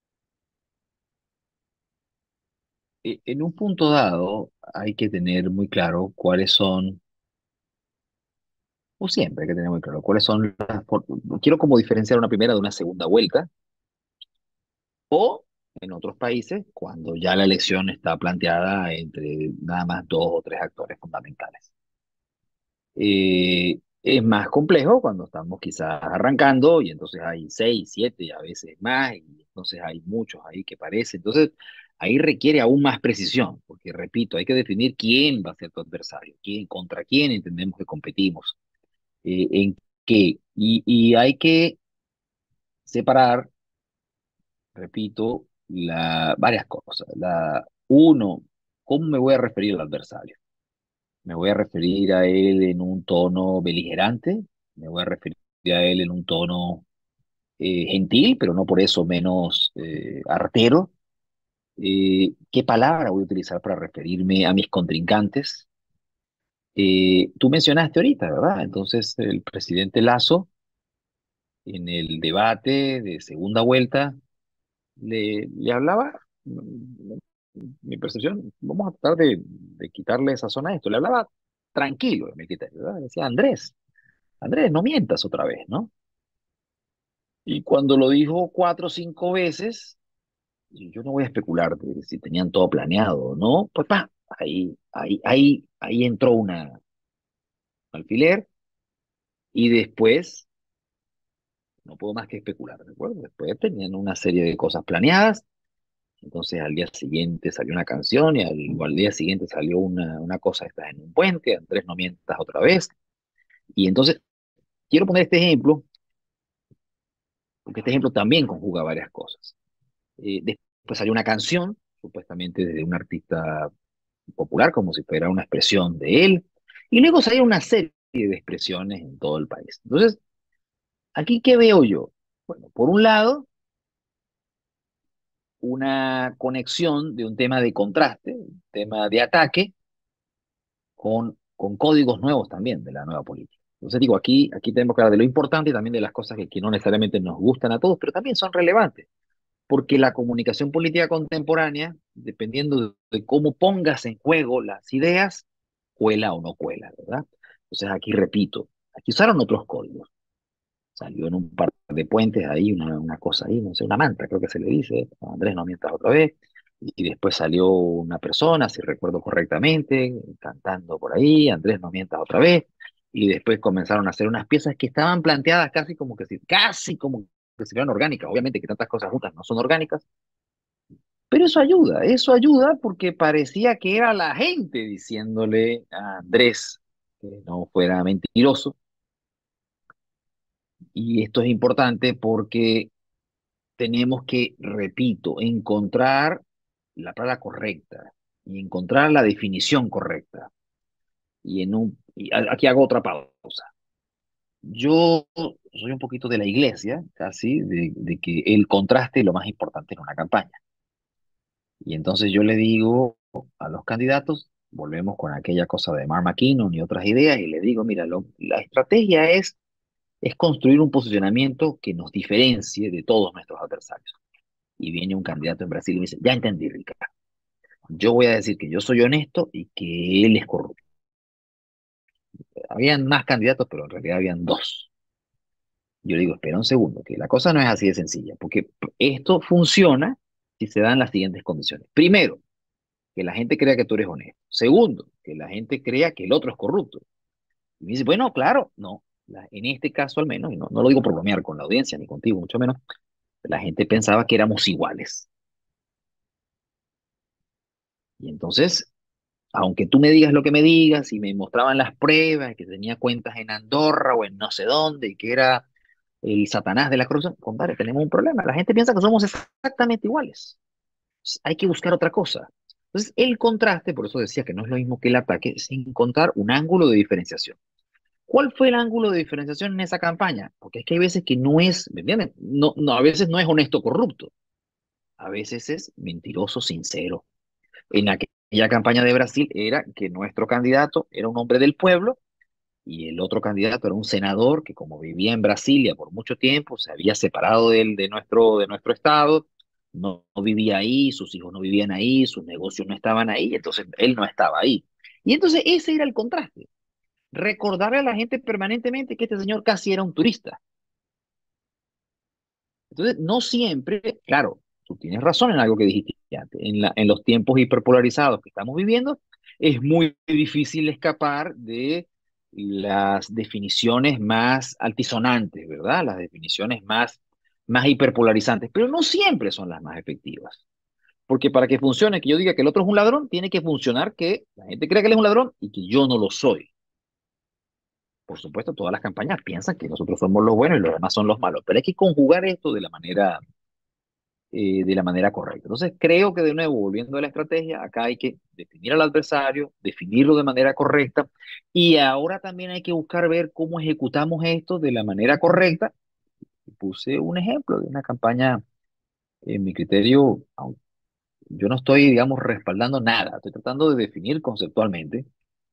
en un punto dado hay que tener muy claro cuáles son, o siempre hay que tener muy claro cuáles son quiero como diferenciar una primera de una segunda vuelta, o en otros países, cuando ya la elección está planteada entre nada más dos o tres actores fundamentales. Es más complejo cuando estamos quizás arrancando y entonces hay seis, siete y a veces más y entonces hay muchos ahí que parece. Entonces ahí requiere aún más precisión, porque repito, hay que definir quién va a ser tu adversario, contra quién entendemos que competimos, en qué. Y hay que separar, repito, varias cosas. Uno, ¿cómo me voy a referir al adversario? Me voy a referir a él en un tono beligerante, me voy a referir a él en un tono gentil, pero no por eso menos artero. ¿Qué palabra voy a utilizar para referirme a mis contrincantes? Tú mencionaste ahorita, ¿verdad? Entonces, el presidente Lasso, en el debate de segunda vuelta, le hablaba, mi percepción, vamos a tratar de quitarle esa zona a esto, le hablaba tranquilo, de mi criterio, ¿verdad? Decía, Andrés, no mientas otra vez, ¿no? Y cuando lo dijo cuatro o cinco veces, y yo no voy a especular de si tenían todo planeado o no, pues ahí entró una alfiler y después no puedo más que especular, ¿de acuerdo? Después tenían una serie de cosas planeadas, entonces al día siguiente salió una canción y al día siguiente salió una cosa, estás en un puente, Andrés, no mientas otra vez. Y entonces quiero poner este ejemplo, porque este ejemplo también conjuga varias cosas. Después salió una canción, supuestamente de un artista popular, como si fuera una expresión de él, y luego salió una serie de expresiones en todo el país. Entonces, aquí, ¿qué veo yo? Bueno, por un lado, una conexión de un tema de contraste, un tema de ataque, con códigos nuevos también de la nueva política. Entonces digo, aquí tenemos que hablar de lo importante y también de las cosas que no necesariamente nos gustan a todos, pero también son relevantes, porque la comunicación política contemporánea, dependiendo de cómo pongas en juego las ideas, cuela o no cuela, ¿verdad? Entonces aquí repito, aquí usaron otros códigos. Salió en un par de puentes ahí, una cosa ahí, no sé, una manta, creo que se le dice, Andrés, no mientas otra vez. Y después salió una persona, si recuerdo correctamente, cantando por ahí, Andrés, no mientas otra vez. Y después comenzaron a hacer unas piezas que estaban planteadas casi como que si fueran orgánicas. Obviamente que tantas cosas juntas no son orgánicas, pero eso ayuda porque parecía que era la gente diciéndole a Andrés que no fuera mentiroso. Y esto es importante porque tenemos que, repito, encontrar la palabra correcta y encontrar la definición correcta. Aquí hago otra pausa. Yo soy un poquito de la iglesia, casi, de que el contraste es lo más importante en una campaña. Y entonces yo le digo a los candidatos, volvemos con aquella cosa de Mark McKinnon y otras ideas, y le digo, mira, la estrategia es construir un posicionamiento que nos diferencie de todos nuestros adversarios. Y viene un candidato en Brasil y me dice, ya entendí, Ricardo. Yo voy a decir que yo soy honesto y que él es corrupto. Habían más candidatos, pero en realidad habían dos. Yo le digo, espera un segundo, que la cosa no es así de sencilla, porque esto funciona si se dan las siguientes condiciones. Primero, que la gente crea que tú eres honesto. Segundo, que la gente crea que el otro es corrupto. Y me dice, bueno, claro, no. En este caso al menos, y no lo digo por bromear con la audiencia ni contigo, mucho menos, la gente pensaba que éramos iguales. Y entonces, aunque tú me digas lo que me digas y me mostraban las pruebas, que tenía cuentas en Andorra o en no sé dónde, y que era el Satanás de la corrupción, compadre, tenemos un problema. La gente piensa que somos exactamente iguales. Hay que buscar otra cosa. Entonces, el contraste, por eso decía que no es lo mismo que el ataque, es encontrar un ángulo de diferenciación. ¿Cuál fue el ángulo de diferenciación en esa campaña? Porque es que hay veces que no es, ¿me entienden? No, a veces no es honesto corrupto, a veces es mentiroso sincero. En aquella campaña de Brasil era que nuestro candidato era un hombre del pueblo y el otro candidato era un senador que como vivía en Brasilia por mucho tiempo, se había separado de nuestro estado, no vivía ahí, sus hijos no vivían ahí, sus negocios no estaban ahí, entonces él no estaba ahí. Y entonces ese era el contraste. Recordarle a la gente permanentemente que este señor casi era un turista. Entonces, no siempre, claro, tú tienes razón en algo que dijiste antes, en los tiempos hiperpolarizados que estamos viviendo, es muy difícil escapar de las definiciones más altisonantes, ¿verdad? Las definiciones más hiperpolarizantes, pero no siempre son las más efectivas. Porque para que funcione, que yo diga que el otro es un ladrón, tiene que funcionar que la gente crea que él es un ladrón y que yo no lo soy. Por supuesto, todas las campañas piensan que nosotros somos los buenos y los demás son los malos, pero hay que conjugar esto de la manera correcta. Entonces, creo que de nuevo, volviendo a la estrategia, acá hay que definir al adversario, definirlo de manera correcta, y ahora también hay que buscar ver cómo ejecutamos esto de la manera correcta. Puse un ejemplo de una campaña, en mi criterio, yo no estoy, digamos, respaldando nada, estoy tratando de definir conceptualmente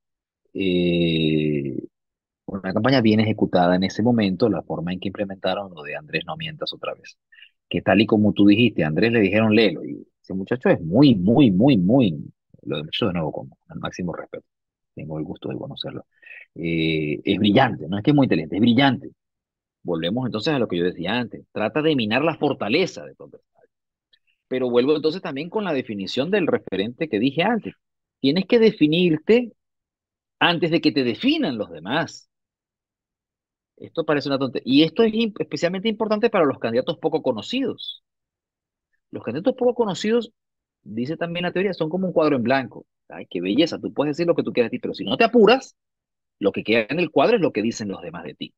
eh, una campaña bien ejecutada en ese momento, la forma en que implementaron lo de Andrés no mientas otra vez. Que tal y como tú dijiste, a Andrés le dijeron léelo, y ese muchacho es muy, muy, muy, muy, lo demuestro de nuevo con el máximo respeto, tengo el gusto de conocerlo. Es brillante, no es que es muy inteligente, es brillante. Volvemos entonces a lo que yo decía antes, trata de minar la fortaleza de tu adversario. Pero vuelvo entonces también con la definición del referente que dije antes. Tienes que definirte antes de que te definan los demás. Esto parece una tontería. Y esto es especialmente importante para los candidatos poco conocidos. Los candidatos poco conocidos, dice también la teoría, son como un cuadro en blanco. Ay, qué belleza, tú puedes decir lo que tú quieras decir, pero si no te apuras, lo que queda en el cuadro es lo que dicen los demás de ti.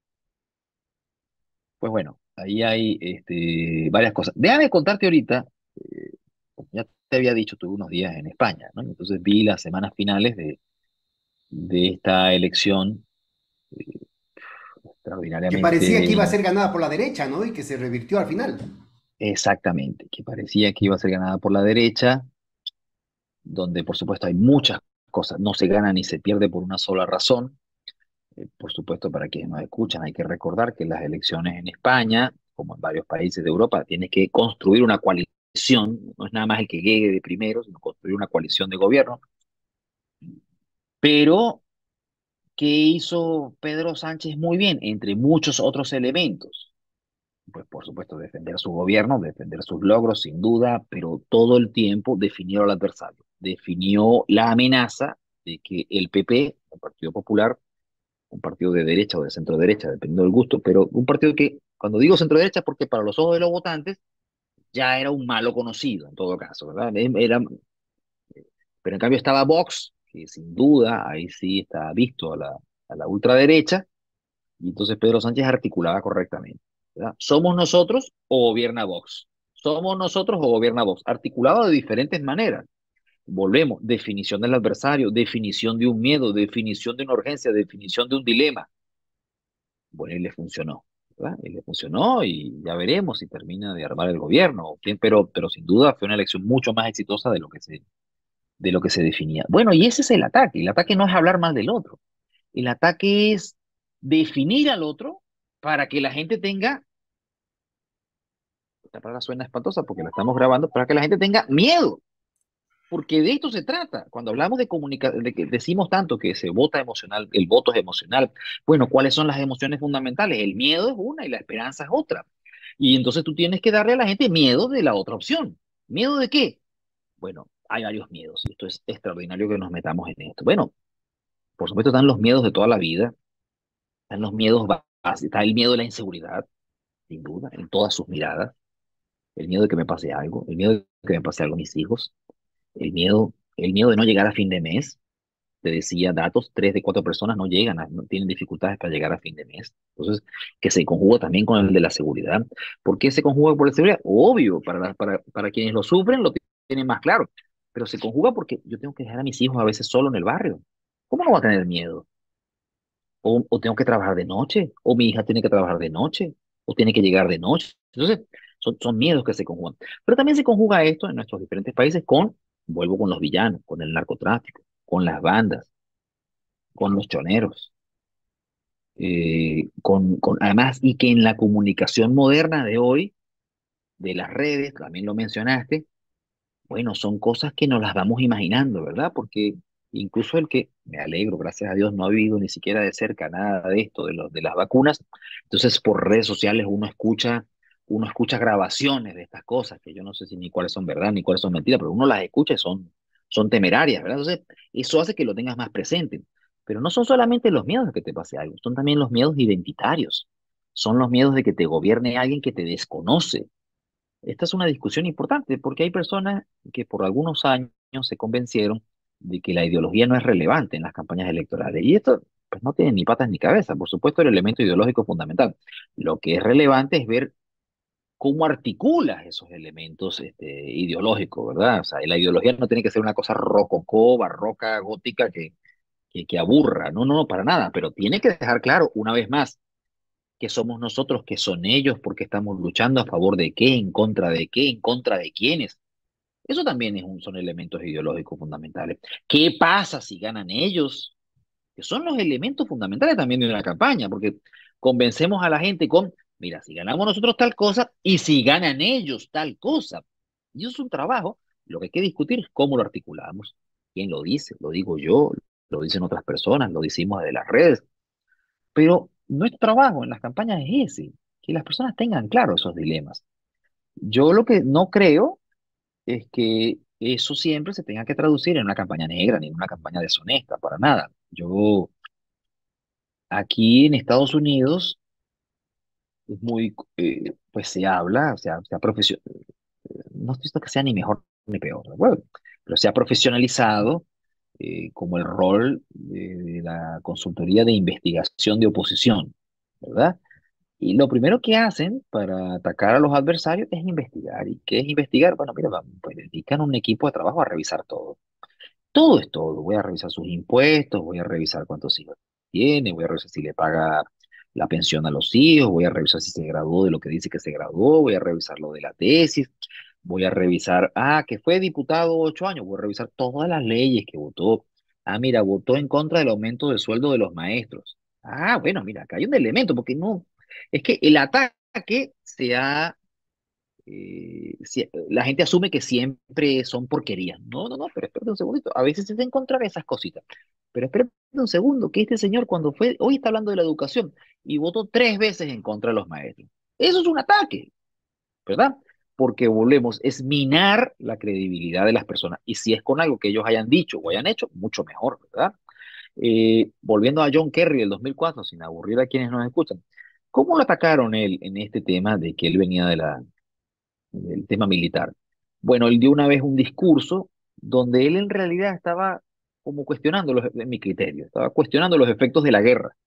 Pues bueno, ahí hay varias cosas. Déjame contarte ahorita, ya te había dicho, tuve unos días en España, ¿no? Entonces vi las semanas finales de esta elección Que parecía que iba a extraordinariamente. ser ganada por la derecha, ¿no? Y que se revirtió al final. Exactamente, que parecía que iba a ser ganada por la derecha, donde por supuesto hay muchas cosas, no se gana ni se pierde por una sola razón. Por supuesto, para quienes nos escuchan, hay que recordar que las elecciones en España, como en varios países de Europa, tienes que construir una coalición, no es nada más el que llegue de primero, sino construir una coalición de gobierno. Pero, ¿qué hizo Pedro Sánchez muy bien? Entre muchos otros elementos. Pues, por supuesto, defender su gobierno, defender sus logros, sin duda, pero todo el tiempo definió al adversario, definió la amenaza de que el PP, el Partido Popular, un partido de derecha o de centro derecha, dependiendo del gusto, pero un partido que, cuando digo centro derecha, porque para los ojos de los votantes ya era un malo conocido, en todo caso, ¿verdad? Pero en cambio estaba Vox, que sin duda ahí sí está visto a la ultraderecha, y entonces Pedro Sánchez articulaba correctamente, ¿verdad? Somos nosotros o gobierna Vox. Somos nosotros o gobierna Vox. Articulado de diferentes maneras. Volvemos, definición del adversario, definición de un miedo, definición de una urgencia, definición de un dilema. Bueno, y le funcionó, ¿verdad? Y le funcionó y ya veremos si termina de armar el gobierno, o quién, pero sin duda fue una elección mucho más exitosa de lo que se definía. Bueno, y ese es el ataque. El ataque no es hablar mal del otro. El ataque es definir al otro para que la gente tenga, esta palabra suena espantosa porque la estamos grabando, para que la gente tenga miedo. Porque de esto se trata. Cuando hablamos de comunicación, de que decimos tanto que se vota emocional, el voto es emocional. Bueno, ¿cuáles son las emociones fundamentales? El miedo es una y la esperanza es otra. Y entonces tú tienes que darle a la gente miedo de la otra opción. ¿Miedo de qué? Bueno, hay varios miedos. Y esto es extraordinario que nos metamos en esto. Bueno, por supuesto están los miedos de toda la vida. Están los miedos básicos. Está el miedo de la inseguridad, sin duda, en todas sus miradas. El miedo de que me pase algo. El miedo de que me pase algo a mis hijos. El miedo de no llegar a fin de mes. Te decía datos, 3 de 4 personas no llegan, no tienen dificultades para llegar a fin de mes. Entonces, que se conjuga también con el de la seguridad. ¿Por qué se conjuga por la seguridad? Obvio, para quienes lo sufren lo tienen más claro, pero se conjuga porque yo tengo que dejar a mis hijos a veces solo en el barrio. ¿Cómo no va a tener miedo? O tengo que trabajar de noche, o mi hija tiene que trabajar de noche, o tiene que llegar de noche. Entonces, son miedos que se conjugan. Pero también se conjuga esto en nuestros diferentes países vuelvo con los villanos, con el narcotráfico, con las bandas, con los choneros, además, y que en la comunicación moderna de hoy, de las redes, también lo mencionaste, bueno, son cosas que nos las vamos imaginando, ¿verdad? Porque incluso el que, me alegro, gracias a Dios, no ha vivido ni siquiera de cerca nada de esto, de las vacunas, entonces por redes sociales uno escucha grabaciones de estas cosas, que yo no sé si ni cuáles son verdad ni cuáles son mentiras, pero uno las escucha y son temerarias, ¿verdad? Entonces, eso hace que lo tengas más presente. Pero no son solamente los miedos de que te pase algo, son también los miedos identitarios. Son los miedos de que te gobierne alguien que te desconoce. Esta es una discusión importante porque hay personas que por algunos años se convencieron de que la ideología no es relevante en las campañas electorales. Y esto pues, no tiene ni patas ni cabeza. Por supuesto, el elemento ideológico es fundamental. Lo que es relevante es ver cómo articulas esos elementos ideológicos, ¿verdad? O sea, la ideología no tiene que ser una cosa rococó, barroca, gótica que aburra. No, no, no, para nada. Pero tiene que dejar claro, una vez más, que somos nosotros, que son ellos, porque estamos luchando a favor de qué, en contra de qué, en contra de quiénes. Eso también son elementos ideológicos fundamentales. ¿Qué pasa si ganan ellos? Que son los elementos fundamentales también de una campaña, porque convencemos a la gente mira, si ganamos nosotros tal cosa y si ganan ellos tal cosa. Y eso es un trabajo. Lo que hay que discutir es cómo lo articulamos. ¿Quién lo dice? Lo digo yo, lo dicen otras personas, lo decimos de las redes. Pero nuestro trabajo en las campañas es ese, que las personas tengan claro esos dilemas. Yo lo que no creo es que eso siempre se tenga que traducir en una campaña negra ni en una campaña deshonesta, para nada. Yo aquí en Estados Unidos es muy, pues se habla, o sea, no estoy diciendo que sea ni mejor ni peor, ¿de acuerdo? Pero se ha profesionalizado como el rol de la consultoría de investigación de oposición, ¿verdad? Y lo primero que hacen para atacar a los adversarios es investigar. ¿Y qué es investigar? Bueno, mira, pues dedican un equipo de trabajo a revisar todo. Todo es todo. Voy a revisar sus impuestos, voy a revisar cuántos hijos tiene, voy a revisar si le paga la pensión a los hijos, voy a revisar si se graduó de lo que dice que se graduó, voy a revisar lo de la tesis, voy a revisar, que fue diputado 8 años, voy a revisar todas las leyes que votó. Mira, votó en contra del aumento del sueldo de los maestros. Ah, bueno, mira, acá hay un elemento, porque no, es que el ataque la gente asume que siempre son porquerías. No, no, no, pero espérate un segundito. A veces es de encontrar esas cositas. Pero espérate un segundo, que este señor cuando fue, hoy está hablando de la educación y votó 3 veces en contra de los maestros. Eso es un ataque, ¿verdad? Porque volvemos, es minar la credibilidad de las personas. Y si es con algo que ellos hayan dicho o hayan hecho, mucho mejor, ¿verdad? Volviendo a John Kerry del 2004, sin aburrir a quienes nos escuchan, ¿cómo lo atacaron él en este tema de que él venía del tema militar? Bueno, él dio una vez un discurso donde él en realidad estaba como cuestionando en mi criterio, estaba cuestionando los efectos de la guerra.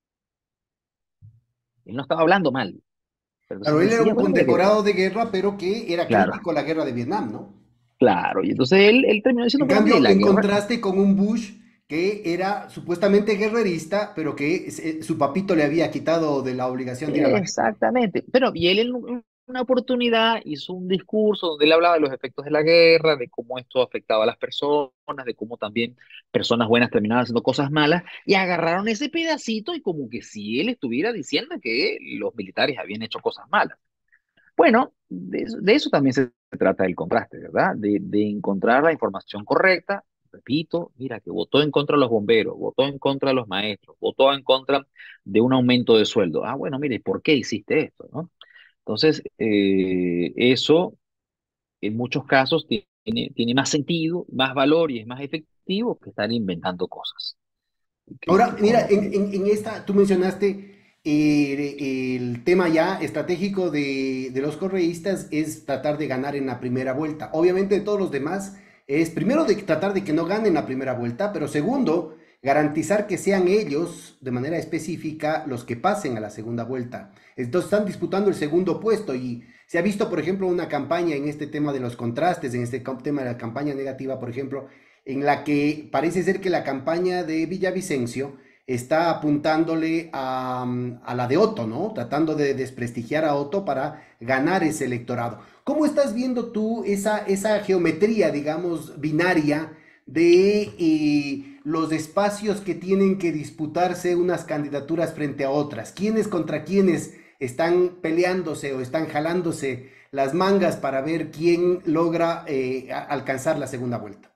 Él no estaba hablando mal, pero entonces Claro, él era decía, un bueno, mira que, condecorado de guerra, pero que era claro, crítico a la guerra de Vietnam, ¿no? claro, y entonces él terminó diciendo, En pero mire, cambio, la en guerra, contraste con un Bush que era supuestamente guerrerista, pero que su papito le había quitado de la obligación de ir a la guerra. exactamente. Pero y él en una oportunidad hizo un discurso donde él hablaba de los efectos de la guerra, de cómo esto afectaba a las personas, de cómo también personas buenas terminaban haciendo cosas malas, y agarraron ese pedacito y como que si él estuviera diciendo que los militares habían hecho cosas malas. Bueno, de eso también se trata el contraste, ¿verdad? De encontrar la información correcta. Repito, mira, que votó en contra de los bomberos, votó en contra de los maestros, votó en contra de un aumento de sueldo. Ah, bueno, mire, ¿por qué hiciste esto, no? Entonces, eso en muchos casos tiene más sentido, más valor y es más efectivo que estar inventando cosas. Ahora, Con mira, lo que en esta, tú mencionaste el tema ya estratégico de los correístas es tratar de ganar en la primera vuelta. Obviamente de todos los demás es primero de tratar de que no ganen la primera vuelta, pero segundo, garantizar que sean ellos de manera específica los que pasen a la segunda vuelta. Entonces están disputando el segundo puesto y se ha visto, por ejemplo, una campaña en este tema de los contrastes, en este tema de la campaña negativa, por ejemplo, en la que parece ser que la campaña de Villavicencio está apuntándole a la de Otto, ¿no? Tratando de desprestigiar a Otto para ganar ese electorado. ¿Cómo estás viendo tú esa geometría, digamos, binaria de los espacios que tienen que disputarse unas candidaturas frente a otras? ¿Quiénes contra quiénes están peleándose o están jalándose las mangas para ver quién logra alcanzar la segunda vuelta?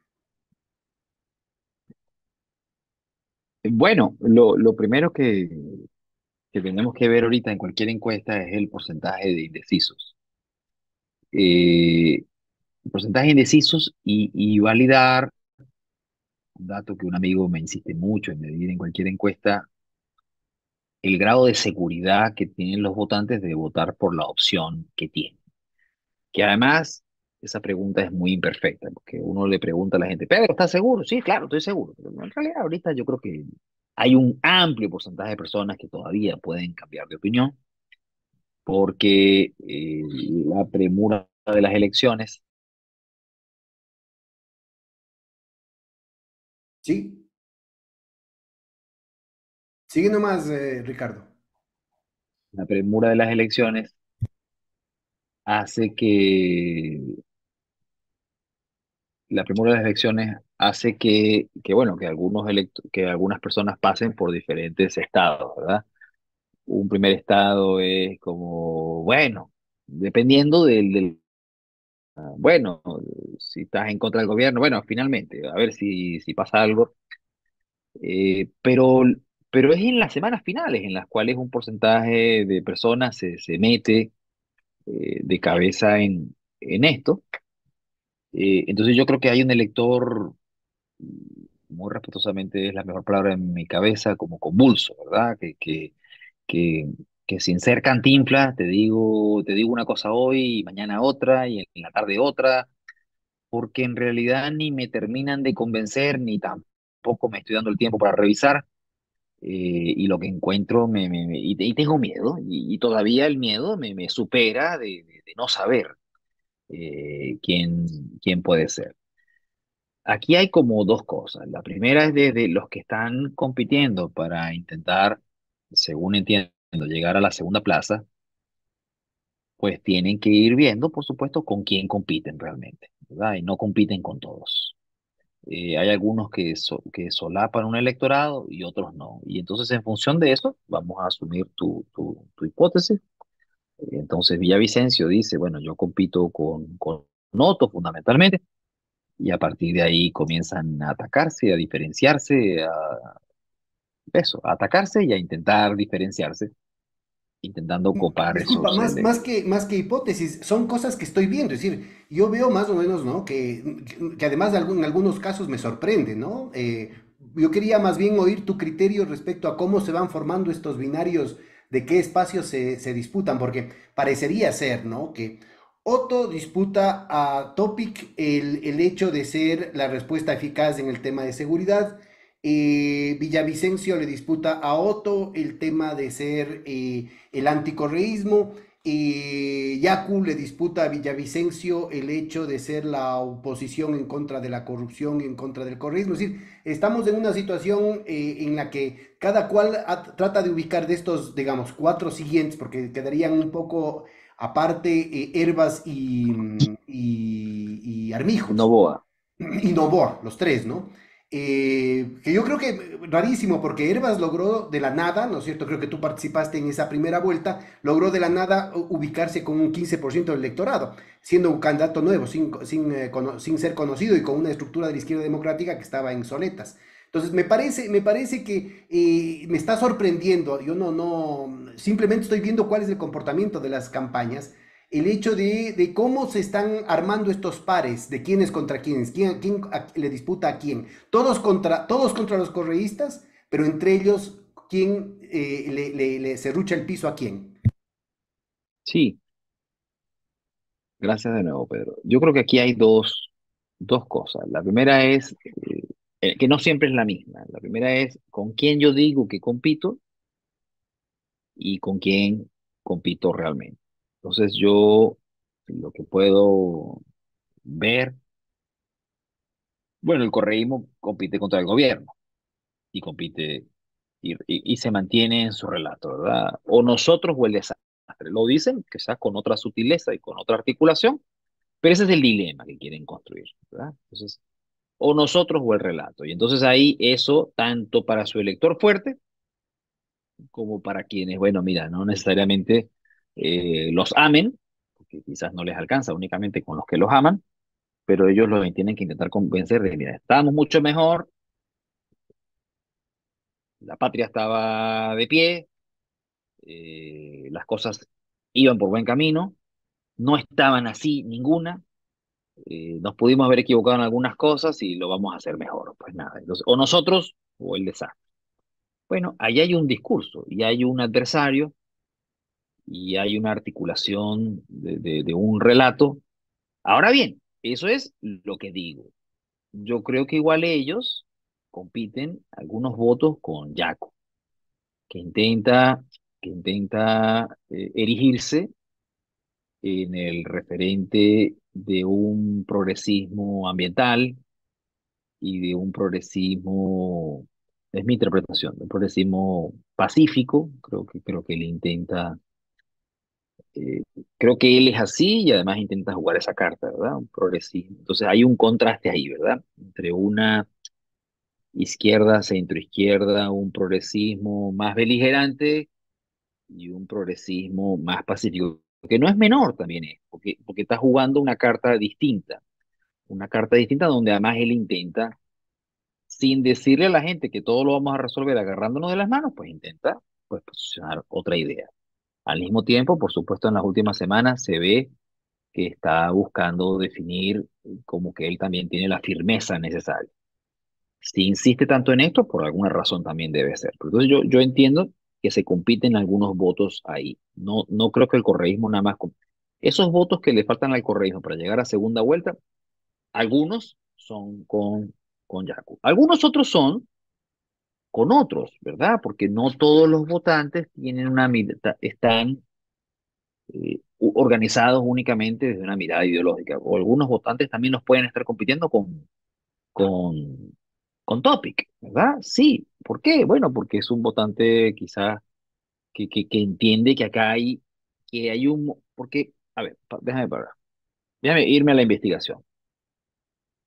bueno, lo primero que tenemos que ver ahorita en cualquier encuesta es el porcentaje de indecisos. Eh, Porcentaje de indecisos y validar un dato que un amigo me insiste mucho en medir en cualquier encuesta, el grado de seguridad que tienen los votantes de votar por la opción que tienen. Que además, esa pregunta es muy imperfecta, porque uno le pregunta a la gente, Pedro, ¿estás seguro? Sí, claro, estoy seguro. Pero en realidad ahorita yo creo que hay un amplio porcentaje de personas que todavía pueden cambiar de opinión, porque la premura de las elecciones, Sí, sigue nomás, Ricardo. la premura de las elecciones hace la premura de las elecciones hace bueno, que algunas personas pasen por diferentes estados, ¿verdad? Un primer estado es como, bueno, dependiendo bueno, si estás en contra del gobierno, bueno, finalmente, a ver si pasa algo. Pero es en las semanas finales en las cuales un porcentaje de personas se mete de cabeza en esto. Entonces yo creo que hay un elector, muy respetuosamente es la mejor palabra en mi cabeza, como convulso, ¿verdad? Que, que sin ser cantinflas te digo una cosa hoy y mañana otra y en la tarde otra, porque en realidad ni me terminan de convencer ni tampoco me estoy dando el tiempo para revisar. Y lo que encuentro y tengo miedo y todavía el miedo me supera de no saber quién puede ser. Aquí hay como dos cosas. La primera es de los que están compitiendo para intentar, según entiendo, llegar a la segunda plaza, pues tienen que ir viendo, por supuesto, con quién compiten realmente, ¿verdad? Y no compiten con todos. Hay algunos que solapan un electorado y otros no. Y entonces, en función de eso, vamos a asumir tu hipótesis. Entonces, Villavicencio dice, bueno, yo compito con Noto fundamentalmente, y a partir de ahí comienzan a atacarse, a diferenciarse, a atacarse y a intentar diferenciarse, intentando copar Disculpa, esos más que hipótesis, son cosas que estoy viendo. Es decir, yo veo más o menos, ¿no? Que además en algunos casos me sorprende, ¿no? Yo quería más bien oír tu criterio respecto a cómo se van formando estos binarios, de qué espacios se disputan, porque parecería ser, ¿no? Que Otto disputa a Topic el hecho de ser la respuesta eficaz en el tema de seguridad. Villavicencio le disputa a Otto el tema de ser el anticorreísmo. Yacu le disputa a Villavicencio el hecho de ser la oposición en contra de la corrupción y en contra del correísmo. Es decir, estamos en una situación en la que cada cual trata de ubicar de estos, digamos, cuatro siguientes, porque quedarían un poco aparte Herbas y Armijos Novoa. y Novoa, los tres, ¿no? Que yo creo que rarísimo, porque Herbas logró de la nada, ¿no es cierto? Creo que tú participaste en esa primera vuelta, logró de la nada ubicarse con un 15% del electorado, siendo un candidato nuevo, sin ser conocido y con una estructura de la izquierda democrática que estaba en soletas. Entonces, me parece que me está sorprendiendo. Yo simplemente estoy viendo cuál es el comportamiento de las campañas, el hecho de cómo se están armando estos pares, de quiénes contra quiénes, le disputa a quién. Todos contra los correístas, pero entre ellos, quién le serrucha el piso a quién. Sí, gracias de nuevo, Pedro. Yo creo que aquí hay dos cosas. La primera es que no siempre es la misma. La primera es con quién yo digo que compito y con quién compito realmente. Entonces yo lo que puedo ver, bueno, el correísmo compite contra el gobierno y compite y se mantiene en su relato, ¿verdad? O nosotros o el desastre. Lo dicen quizás con otra sutileza y con otra articulación, pero ese es el dilema que quieren construir, ¿verdad? Entonces, o nosotros o el relato. Y entonces ahí eso, tanto para su elector fuerte, como para quienes, bueno, mira, no necesariamente los amen, porque quizás no les alcanza únicamente con los que los aman, pero ellos los tienen que intentar convencer de, mira, estamos mucho mejor, la patria estaba de pie, las cosas iban por buen camino, no estaban así ninguna, nos pudimos haber equivocado en algunas cosas y lo vamos a hacer mejor. Pues nada, entonces, o nosotros o el desastre. Bueno, ahí hay un discurso y hay un adversario y hay una articulación de un relato. Ahora bien, eso es lo que digo. Yo creo que igual ellos compiten algunos votos con Yaco, que intenta, que intenta erigirse en el referente de un progresismo ambiental y de un progresismo, es mi interpretación, de un progresismo pacífico, creo que él intenta. Eh, Creo que él es así y además intenta jugar esa carta, ¿verdad? Un progresismo. Entonces hay un contraste ahí, ¿verdad? Entre una izquierda, centroizquierda, un progresismo más beligerante y un progresismo más pacífico, que no es menor también es, porque está jugando una carta distinta donde además él intenta, sin decirle a la gente que todo lo vamos a resolver agarrándonos de las manos, pues intenta pues, posicionar otra idea. Al mismo tiempo, por supuesto, en las últimas semanas se ve que está buscando definir como que él también tiene la firmeza necesaria. Si insiste tanto en esto, por alguna razón también debe ser. Entonces yo entiendo que se compiten algunos votos ahí. No creo que el correísmo nada más. Esos votos que le faltan al correísmo para llegar a segunda vuelta, algunos son con Yacu. Algunos otros son con otros, ¿verdad? Porque no todos los votantes tienen están organizados únicamente desde una mirada ideológica. O algunos votantes también los pueden estar compitiendo con, con Topic, ¿verdad? Sí. ¿Por qué? Bueno, porque es un votante quizás que entiende que acá que hay porque, a ver, déjame parar, déjame irme a la investigación.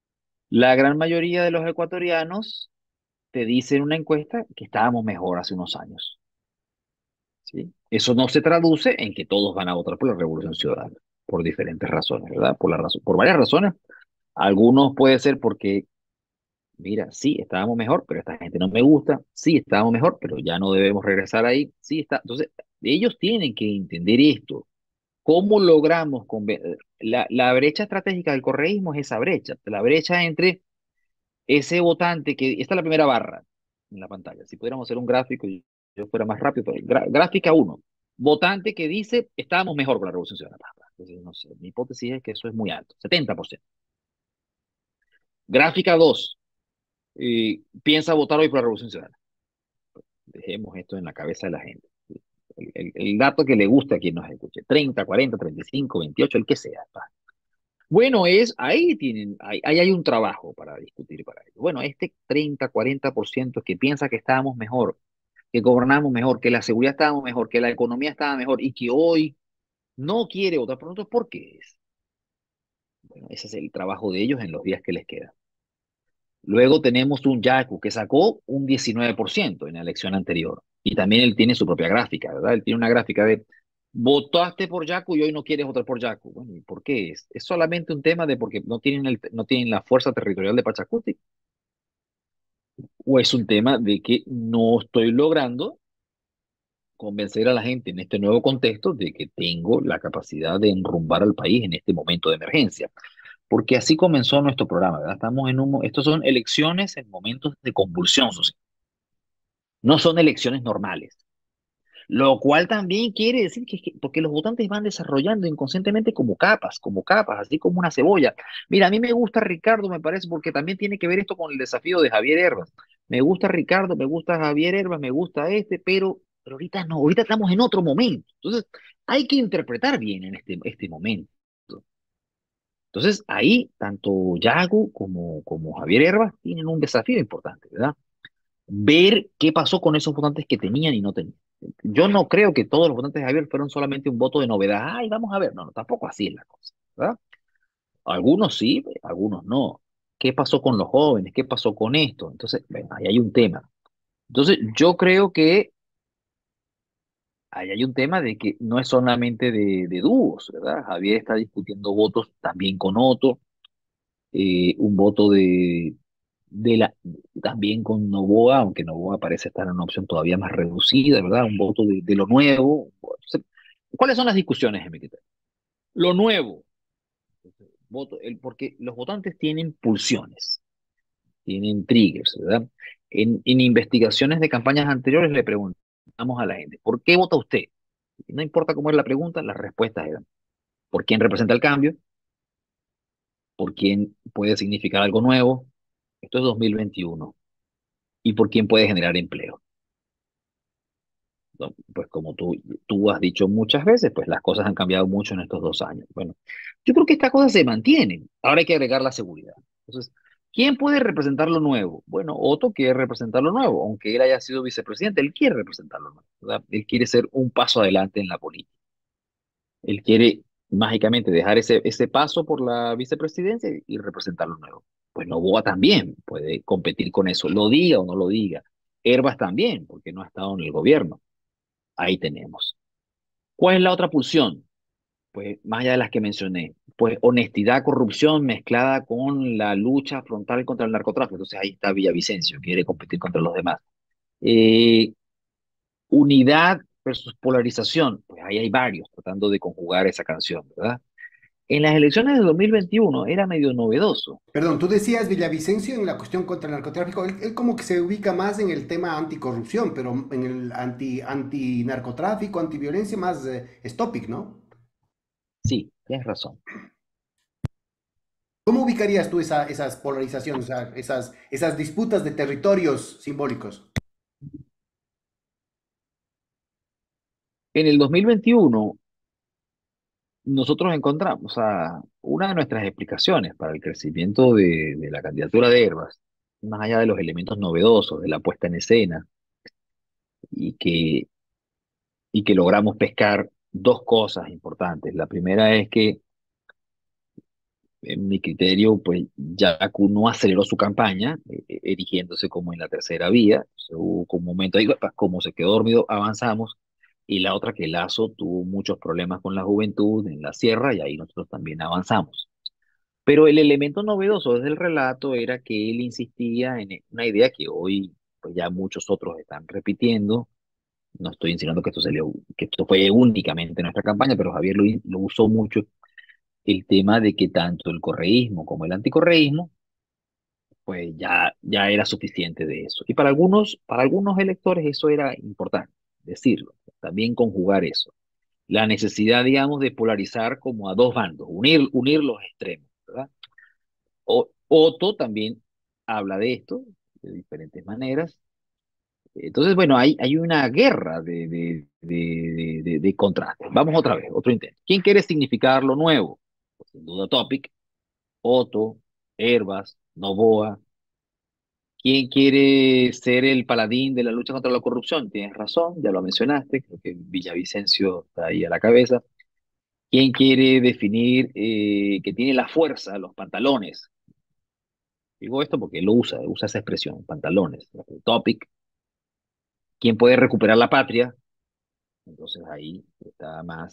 La gran mayoría de los ecuatorianos te dice en una encuesta que estábamos mejor hace unos años, ¿sí? Eso no se traduce en que todos van a votar por la Revolución Ciudadana, por diferentes razones, ¿verdad? Por varias razones. Algunos puede ser porque, mira, sí, estábamos mejor, pero esta gente no me gusta. Sí, estábamos mejor, pero ya no debemos regresar ahí. Sí, está. Entonces, ellos tienen que entender esto. ¿Cómo logramos la brecha estratégica del correísmo es esa brecha, la brecha entre ese votante que, esta es la primera barra en la pantalla, si pudiéramos hacer un gráfico y yo fuera más rápido, pero gráfica uno, votante que dice, estábamos mejor con la Revolución Ciudadana. Entonces, no sé, mi hipótesis es que eso es muy alto, 70%. Gráfica 2, piensa votar hoy por la Revolución Ciudadana. Dejemos esto en la cabeza de la gente. El dato que le guste a quien nos escuche, 30, 40, 35, 28, el que sea. Bueno, ahí tienen, ahí hay un trabajo para discutir para ello. Bueno, este 30, 40% que piensa que estábamos mejor, que gobernamos mejor, que la seguridad estábamos mejor, que la economía estaba mejor y que hoy no quiere votar por nosotros, ¿por qué es? Bueno, ese es el trabajo de ellos en los días que les quedan. Luego tenemos un Yacu que sacó un 19% en la elección anterior. Y también él tiene su propia gráfica, ¿verdad? Él tiene una gráfica de votaste por Yacu y hoy no quieres votar por Yacu. Bueno, ¿y por qué es? ¿Es solamente un tema de porque no tienen la fuerza territorial de Pachacuti? ¿O es un tema de que no estoy logrando convencer a la gente en este nuevo contexto de que tengo la capacidad de enrumbar al país en este momento de emergencia? Porque así comenzó nuestro programa, ¿verdad? Estos son elecciones en momentos de convulsión social, no son elecciones normales. Lo cual también quiere decir porque los votantes van desarrollando inconscientemente como capas, así como una cebolla. Mira, a mí me gusta Ricardo, me parece, porque también tiene que ver esto con el desafío de Javier Herbas. Me gusta Ricardo, me gusta Javier Herbas, me gusta este, pero ahorita no, ahorita estamos en otro momento. Entonces, hay que interpretar bien en este momento. Entonces, ahí, tanto Yago como Javier Herbas tienen un desafío importante, ¿verdad? Ver qué pasó con esos votantes que tenían y no tenían. Yo no creo que todos los votantes de Javier fueron solamente un voto de novedad. Ay, vamos a ver. No, no, tampoco así es la cosa, ¿verdad? Algunos sí, algunos no. ¿Qué pasó con los jóvenes? ¿Qué pasó con esto? Entonces, bueno, ahí hay un tema. Entonces, yo creo que ahí hay un tema de que no es solamente de dúos, ¿verdad? Javier está discutiendo votos también con Otto, un voto de la, también con Novoa, aunque Novoa parece estar en una opción todavía más reducida, ¿verdad? Un voto de lo nuevo. Entonces, ¿cuáles son las discusiones en mi criterio? Lo nuevo, porque los votantes tienen pulsiones, tienen triggers, ¿verdad? En investigaciones de campañas anteriores le preguntamos a la gente, ¿por qué vota usted? No importa cómo es la pregunta, las respuestas eran, ¿por quién representa el cambio? ¿Por quién puede significar algo nuevo? Esto es 2021. ¿Y por quién puede generar empleo? ¿No? Pues como tú has dicho muchas veces, pues las cosas han cambiado mucho en estos 2 años. Bueno, yo creo que estas cosas se mantienen. Ahora hay que agregar la seguridad. Entonces, ¿quién puede representar lo nuevo? Bueno, Otto quiere representar lo nuevo, aunque él haya sido vicepresidente, él quiere representar lo nuevo, ¿verdad? Él quiere ser un paso adelante en la política. Él quiere mágicamente dejar ese paso por la vicepresidencia y representar lo nuevo. Pues Noboa también puede competir con eso, lo diga o no lo diga. Herbas también, porque no ha estado en el gobierno. Ahí tenemos. ¿Cuál es la otra pulsión? Pues más allá de las que mencioné, pues honestidad, corrupción mezclada con la lucha frontal contra el narcotráfico. Entonces ahí está Villavicencio, quiere competir contra los demás. Eh, unidad versus polarización, pues ahí hay varios tratando de conjugar esa canción, ¿verdad? En las elecciones de 2021 era medio novedoso. Perdón, tú decías Villavicencio en la cuestión contra el narcotráfico, él como que se ubica más en el tema anticorrupción, pero en el anti-narcotráfico, antiviolencia más es topic, ¿no? Sí, tienes razón. ¿Cómo ubicarías tú esas polarizaciones, o sea, esas disputas de territorios simbólicos? En el 2021 nosotros encontramos, o sea, una de nuestras explicaciones para el crecimiento de la candidatura de Herbas, más allá de los elementos novedosos, de la puesta en escena, y que logramos pescar dos cosas importantes. La primera es que en mi criterio, pues Yaku no aceleró su campaña, erigiéndose como en la tercera vía. O sea, hubo un momento ahí, como se quedó dormido, avanzamos. Y la otra, que Lazo tuvo muchos problemas con la juventud en la sierra, y ahí nosotros también avanzamos. Pero el elemento novedoso desde el relato era que él insistía en una idea que hoy pues ya muchos otros están repitiendo. No estoy insinuando que que esto fue únicamente nuestra campaña, pero Javier lo usó mucho, el tema de que tanto el correísmo como el anticorreísmo, pues ya era suficiente de eso. Y para algunos electores eso era importante, decirlo, también conjugar eso. La necesidad, digamos, de polarizar como a dos bandos, unir los extremos, ¿verdad? Otto también habla de esto de diferentes maneras. Entonces, bueno, hay una guerra de contrastes. Vamos otra vez, otro intento. ¿Quién quiere significar lo nuevo? Pues, sin duda, Topic, Otto, Herbas, Novoa. ¿Quién quiere ser el paladín de la lucha contra la corrupción? Tienes razón, ya lo mencionaste, creo que Villavicencio está ahí a la cabeza. ¿Quién quiere definir que tiene la fuerza, los pantalones? Digo esto porque él usa esa expresión, pantalones, Topic. ¿Quién puede recuperar la patria? Entonces ahí está más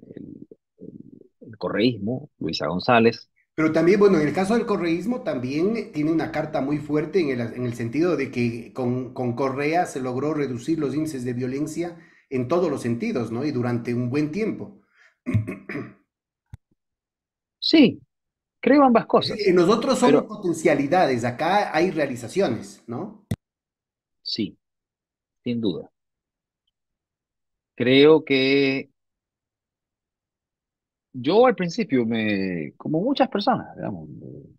el correísmo, Luisa González. Pero también, bueno, en el caso del correísmo también tiene una carta muy fuerte en el sentido de que con Correa se logró reducir los índices de violencia en todos los sentidos, ¿no? Y durante un buen tiempo. Sí, creo ambas Sí, cosas, nosotros somos pero potencialidades, acá hay realizaciones, ¿no? sí, sin duda. Creo que yo al principio como muchas personas, digamos,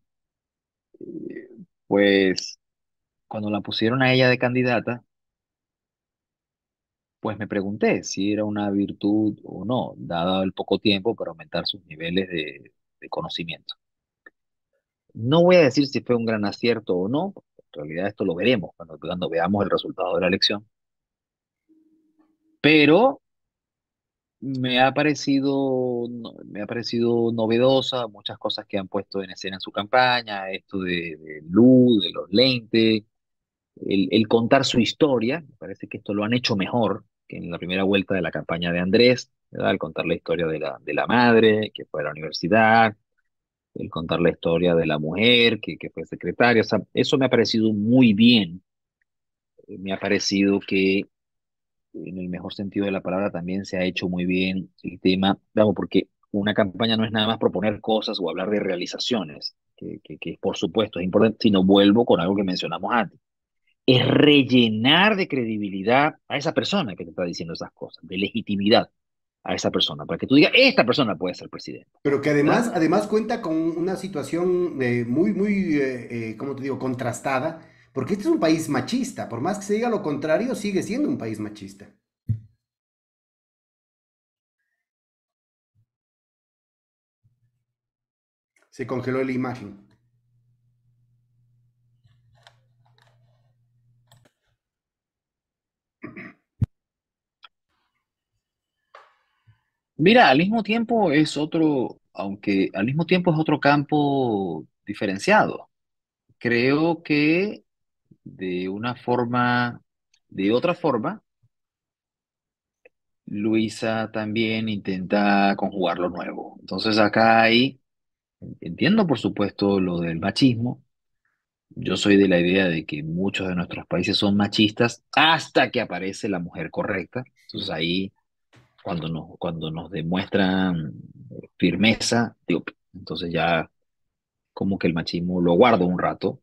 pues cuando la pusieron a ella de candidata, pues me pregunté si era una virtud o no, dado el poco tiempo para aumentar sus niveles de conocimiento. No voy a decir si fue un gran acierto o no, porque en realidad esto lo veremos cuando veamos el resultado de la elección, pero me ha parecido novedosa muchas cosas que han puesto en escena en su campaña, esto de luz, de los lentes, el contar su historia. Me parece que esto lo han hecho mejor que en la primera vuelta de la campaña de Andrés, ¿verdad? El contar la historia de la madre que fue a la universidad, el contar la historia de la mujer que fue secretaria. O sea, eso me ha parecido muy bien. Me ha parecido que en el mejor sentido de la palabra también se ha hecho muy bien el tema, vamos, porque una campaña no es nada más proponer cosas o hablar de realizaciones, que por supuesto es importante, sino vuelvo con algo que mencionamos antes. Es rellenar de credibilidad a esa persona que te está diciendo esas cosas, de legitimidad a esa persona, para que tú digas, esta persona puede ser presidente, Pero que ¿verdad? además cuenta con una situación ¿cómo te digo?, contrastada, porque este es un país machista, por más que se diga lo contrario, sigue siendo un país machista. Se congeló la imagen. Mira, al mismo tiempo es otro, aunque al mismo tiempo es otro campo diferenciado. Creo que de una forma, de otra forma, Luisa también intenta conjugar lo nuevo. Entonces acá hay, entiendo por supuesto lo del machismo. Yo soy de la idea de que muchos de nuestros países son machistas hasta que aparece la mujer correcta. Entonces ahí, cuando nos demuestran firmeza, digo, entonces ya como que el machismo lo guardo un rato.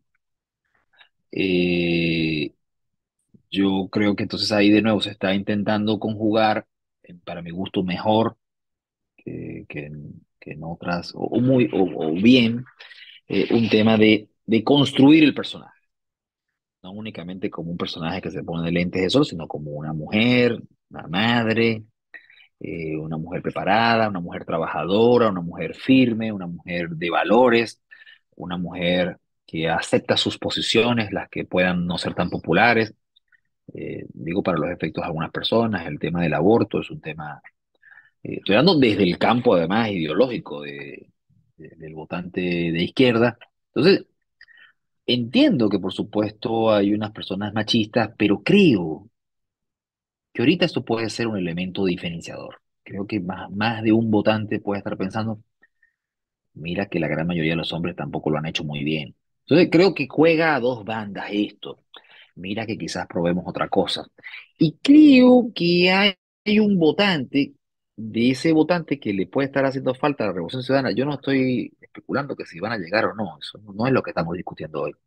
Eh, yo creo que entonces ahí de nuevo se está intentando conjugar, para mi gusto, mejor que en otras, o bien, un tema de construir el personaje. No únicamente como un personaje que se pone de lentes de sol, sino como una mujer, una madre, una mujer preparada, una mujer trabajadora, una mujer firme, una mujer de valores, una mujer que acepta sus posiciones, las que puedan no ser tan populares. Digo, para los efectos de algunas personas, el tema del aborto es un tema, estoy hablando desde el campo además ideológico del votante de izquierda. Entonces, entiendo que por supuesto hay unas personas machistas, pero creo que ahorita esto puede ser un elemento diferenciador. Creo que más de un votante puede estar pensando, mira que la gran mayoría de los hombres tampoco lo han hecho muy bien. Entonces creo que juega a dos bandas esto. Mira que quizás probemos otra cosa. Y creo que hay un votante, de ese votante que le puede estar haciendo falta a la Revolución Ciudadana. Yo no estoy especulando que si van a llegar o no, eso no es lo que estamos discutiendo hoy.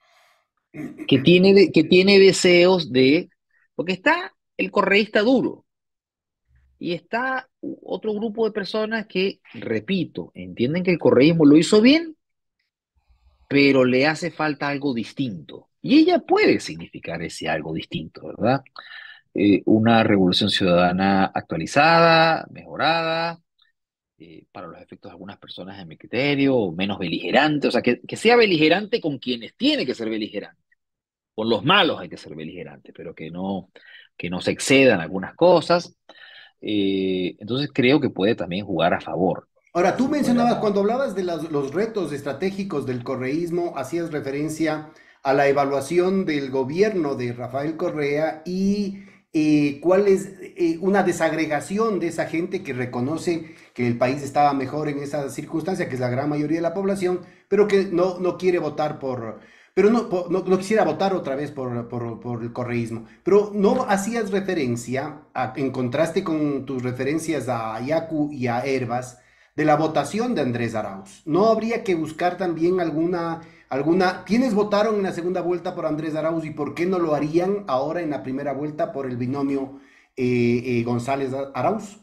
Que tiene deseos de, porque está el correísta duro y está otro grupo de personas que, repito, entienden que el correísmo lo hizo bien, pero le hace falta algo distinto. Y ella puede significar ese algo distinto, ¿verdad? Una revolución ciudadana actualizada, mejorada, para los efectos de algunas personas en mi criterio, menos beligerante, o sea, que sea beligerante con quienes tiene que ser beligerante. Con los malos hay que ser beligerante, pero que no se excedan algunas cosas. Entonces creo que puede también jugar a favor, Ahora, tú si fuera mencionabas, la... cuando hablabas de los retos estratégicos del correísmo, hacías referencia a la evaluación del gobierno de Rafael Correa y cuál es una desagregación de esa gente que reconoce que el país estaba mejor en esa circunstancia, que es la gran mayoría de la población, pero que no quiere votar pero no quisiera votar otra vez por el correísmo. Pero no hacías referencia, en contraste con tus referencias a Yacu y a Herbas, de la votación de Andrés Arauz. ¿No habría que buscar también quiénes votaron en la segunda vuelta por Andrés Arauz y por qué no lo harían ahora en la primera vuelta por el binomio González Arauz?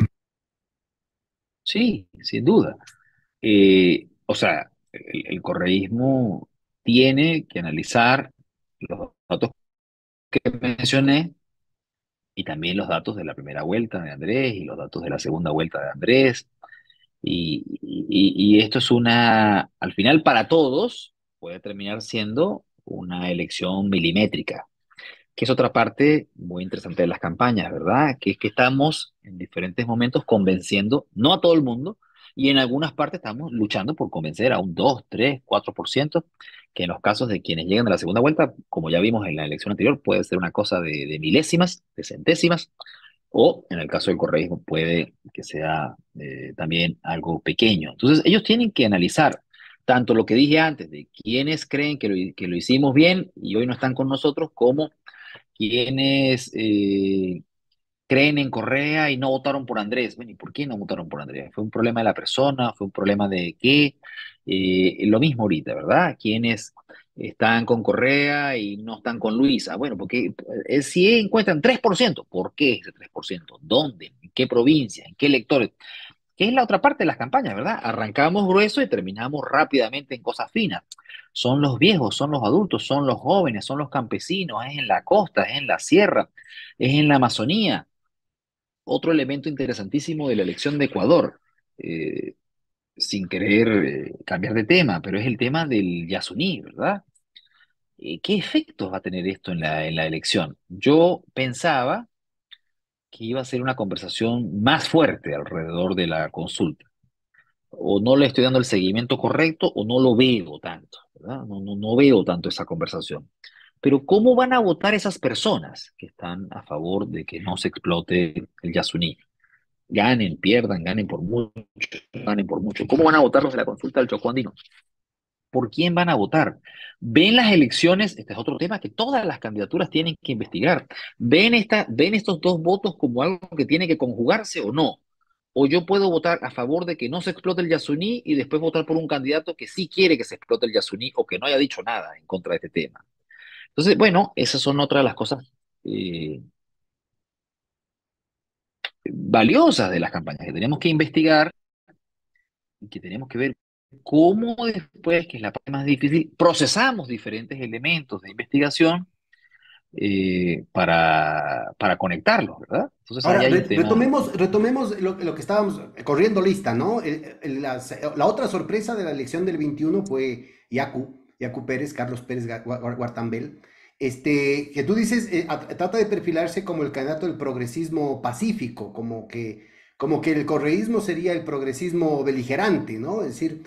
Sí, sin duda. O sea, el correísmo tiene que analizar los datos que mencioné y también los datos de la primera vuelta de Andrés y los datos de la segunda vuelta de Andrés. Y esto es al final para todos, puede terminar siendo una elección milimétrica, que es otra parte muy interesante de las campañas, ¿verdad? Que es que estamos en diferentes momentos convenciendo, no a todo el mundo, y en algunas partes estamos luchando por convencer a un 2 3 4% que en los casos de quienes llegan a la segunda vuelta, como ya vimos en la elección anterior, puede ser una cosa de milésimas, de centésimas, o en el caso del correísmo puede que sea también algo pequeño. Entonces, ellos tienen que analizar tanto lo que dije antes de quienes creen que lo hicimos bien y hoy no están con nosotros, como quienes creen en Correa y no votaron por Andrés. Bueno, ¿y por qué no votaron por Andrés? ¿Fue un problema de la persona? ¿Fue un problema de qué? Lo mismo ahorita, ¿verdad? Quienes están con Correa y no están con Luisa. Bueno, porque si encuentran 3%, ¿por qué ese 3%? ¿Dónde? ¿En qué provincia? ¿En qué electores? Que es la otra parte de las campañas, ¿verdad? Arrancamos grueso y terminamos rápidamente en cosas finas. Son los viejos, son los adultos, son los jóvenes, son los campesinos, es en la costa, es en la sierra, es en la Amazonía. Otro elemento interesantísimo de la elección de Ecuador, eh, sin querer cambiar de tema, pero es el tema del Yasuní, ¿verdad? ¿Qué efectos va a tener esto en en la elección? Yo pensaba que iba a ser una conversación más fuerte alrededor de la consulta. O no le estoy dando el seguimiento correcto o no lo veo tanto, ¿verdad? No veo tanto esa conversación. Pero ¿cómo van a votar esas personas que están a favor de que no se explote el Yasuní? Ganen, pierdan, ganen por mucho, ganen por mucho. ¿Cómo van a votar los de la consulta del Chocó Andino? ¿Por quién van a votar? ¿Ven las elecciones? Este es otro tema que todas las candidaturas tienen que investigar. ¿Ven estos dos votos como algo que tiene que conjugarse o no? O yo puedo votar a favor de que no se explote el Yasuní y después votar por un candidato que sí quiere que se explote el Yasuní o que no haya dicho nada en contra de este tema. Entonces, bueno, esas son otras de las cosas eh, valiosas de las campañas que tenemos que investigar y que tenemos que ver cómo después, que es la parte más difícil, procesamos diferentes elementos de investigación para conectarlos, ¿verdad? Entonces ahí Ahora, hay un tema. retomemos lo que estábamos corriendo lista, ¿no? La otra sorpresa de la elección del 21 fue Yacu Pérez, Carlos Pérez Guartambel, que tú dices, trata de perfilarse como el candidato del progresismo pacífico, como que el correísmo sería el progresismo beligerante, ¿no? Es decir,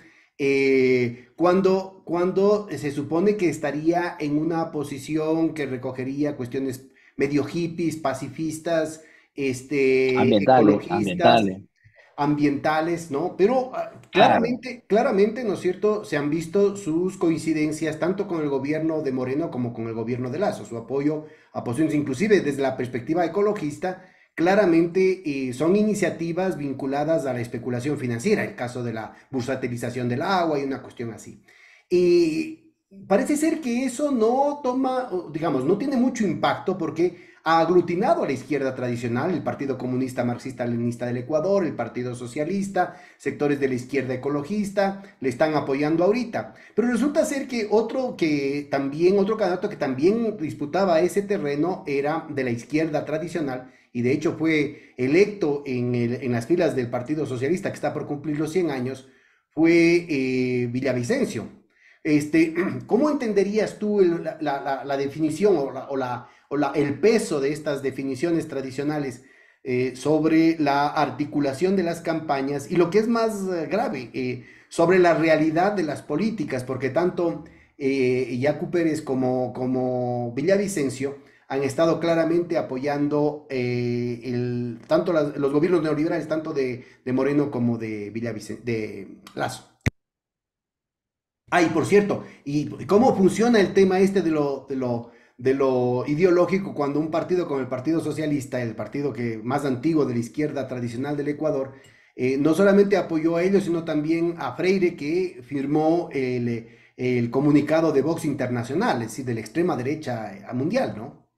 cuando se supone que estaría en una posición que recogería cuestiones medio hippies, pacifistas, Ambientales, ecologistas, ambientales. ambientales, ¿no? Pero Claro, claramente, ¿no es cierto?, se han visto sus coincidencias tanto con el gobierno de Moreno como con el gobierno de Lazo, su apoyo a posiciones, inclusive desde la perspectiva ecologista, claramente son iniciativas vinculadas a la especulación financiera, el caso de la bursatilización del agua y una cuestión así. Y parece ser que eso no toma, digamos, no tiene mucho impacto porque ha aglutinado a la izquierda tradicional, el Partido Comunista Marxista-Leninista del Ecuador, el Partido Socialista, sectores de la izquierda ecologista, le están apoyando ahorita. Pero resulta ser que otro candidato que también disputaba ese terreno era de la izquierda tradicional y de hecho fue electo en las filas del Partido Socialista, que está por cumplir los 100 años, fue Villavicencio. ¿Cómo entenderías tú la definición el peso de estas definiciones tradicionales sobre la articulación de las campañas y lo que es más grave, sobre la realidad de las políticas? Porque tanto Yacu Pérez como Villavicencio han estado claramente apoyando tanto los gobiernos neoliberales, tanto de Moreno como de Lazo. Ay, por cierto, ¿y cómo funciona el tema de lo ideológico cuando un partido como el Partido Socialista, el partido más antiguo de la izquierda tradicional del Ecuador, no solamente apoyó a ellos, sino también a Freire, que firmó el comunicado de Vox Internacional, es decir, de la extrema derecha mundial, ¿no?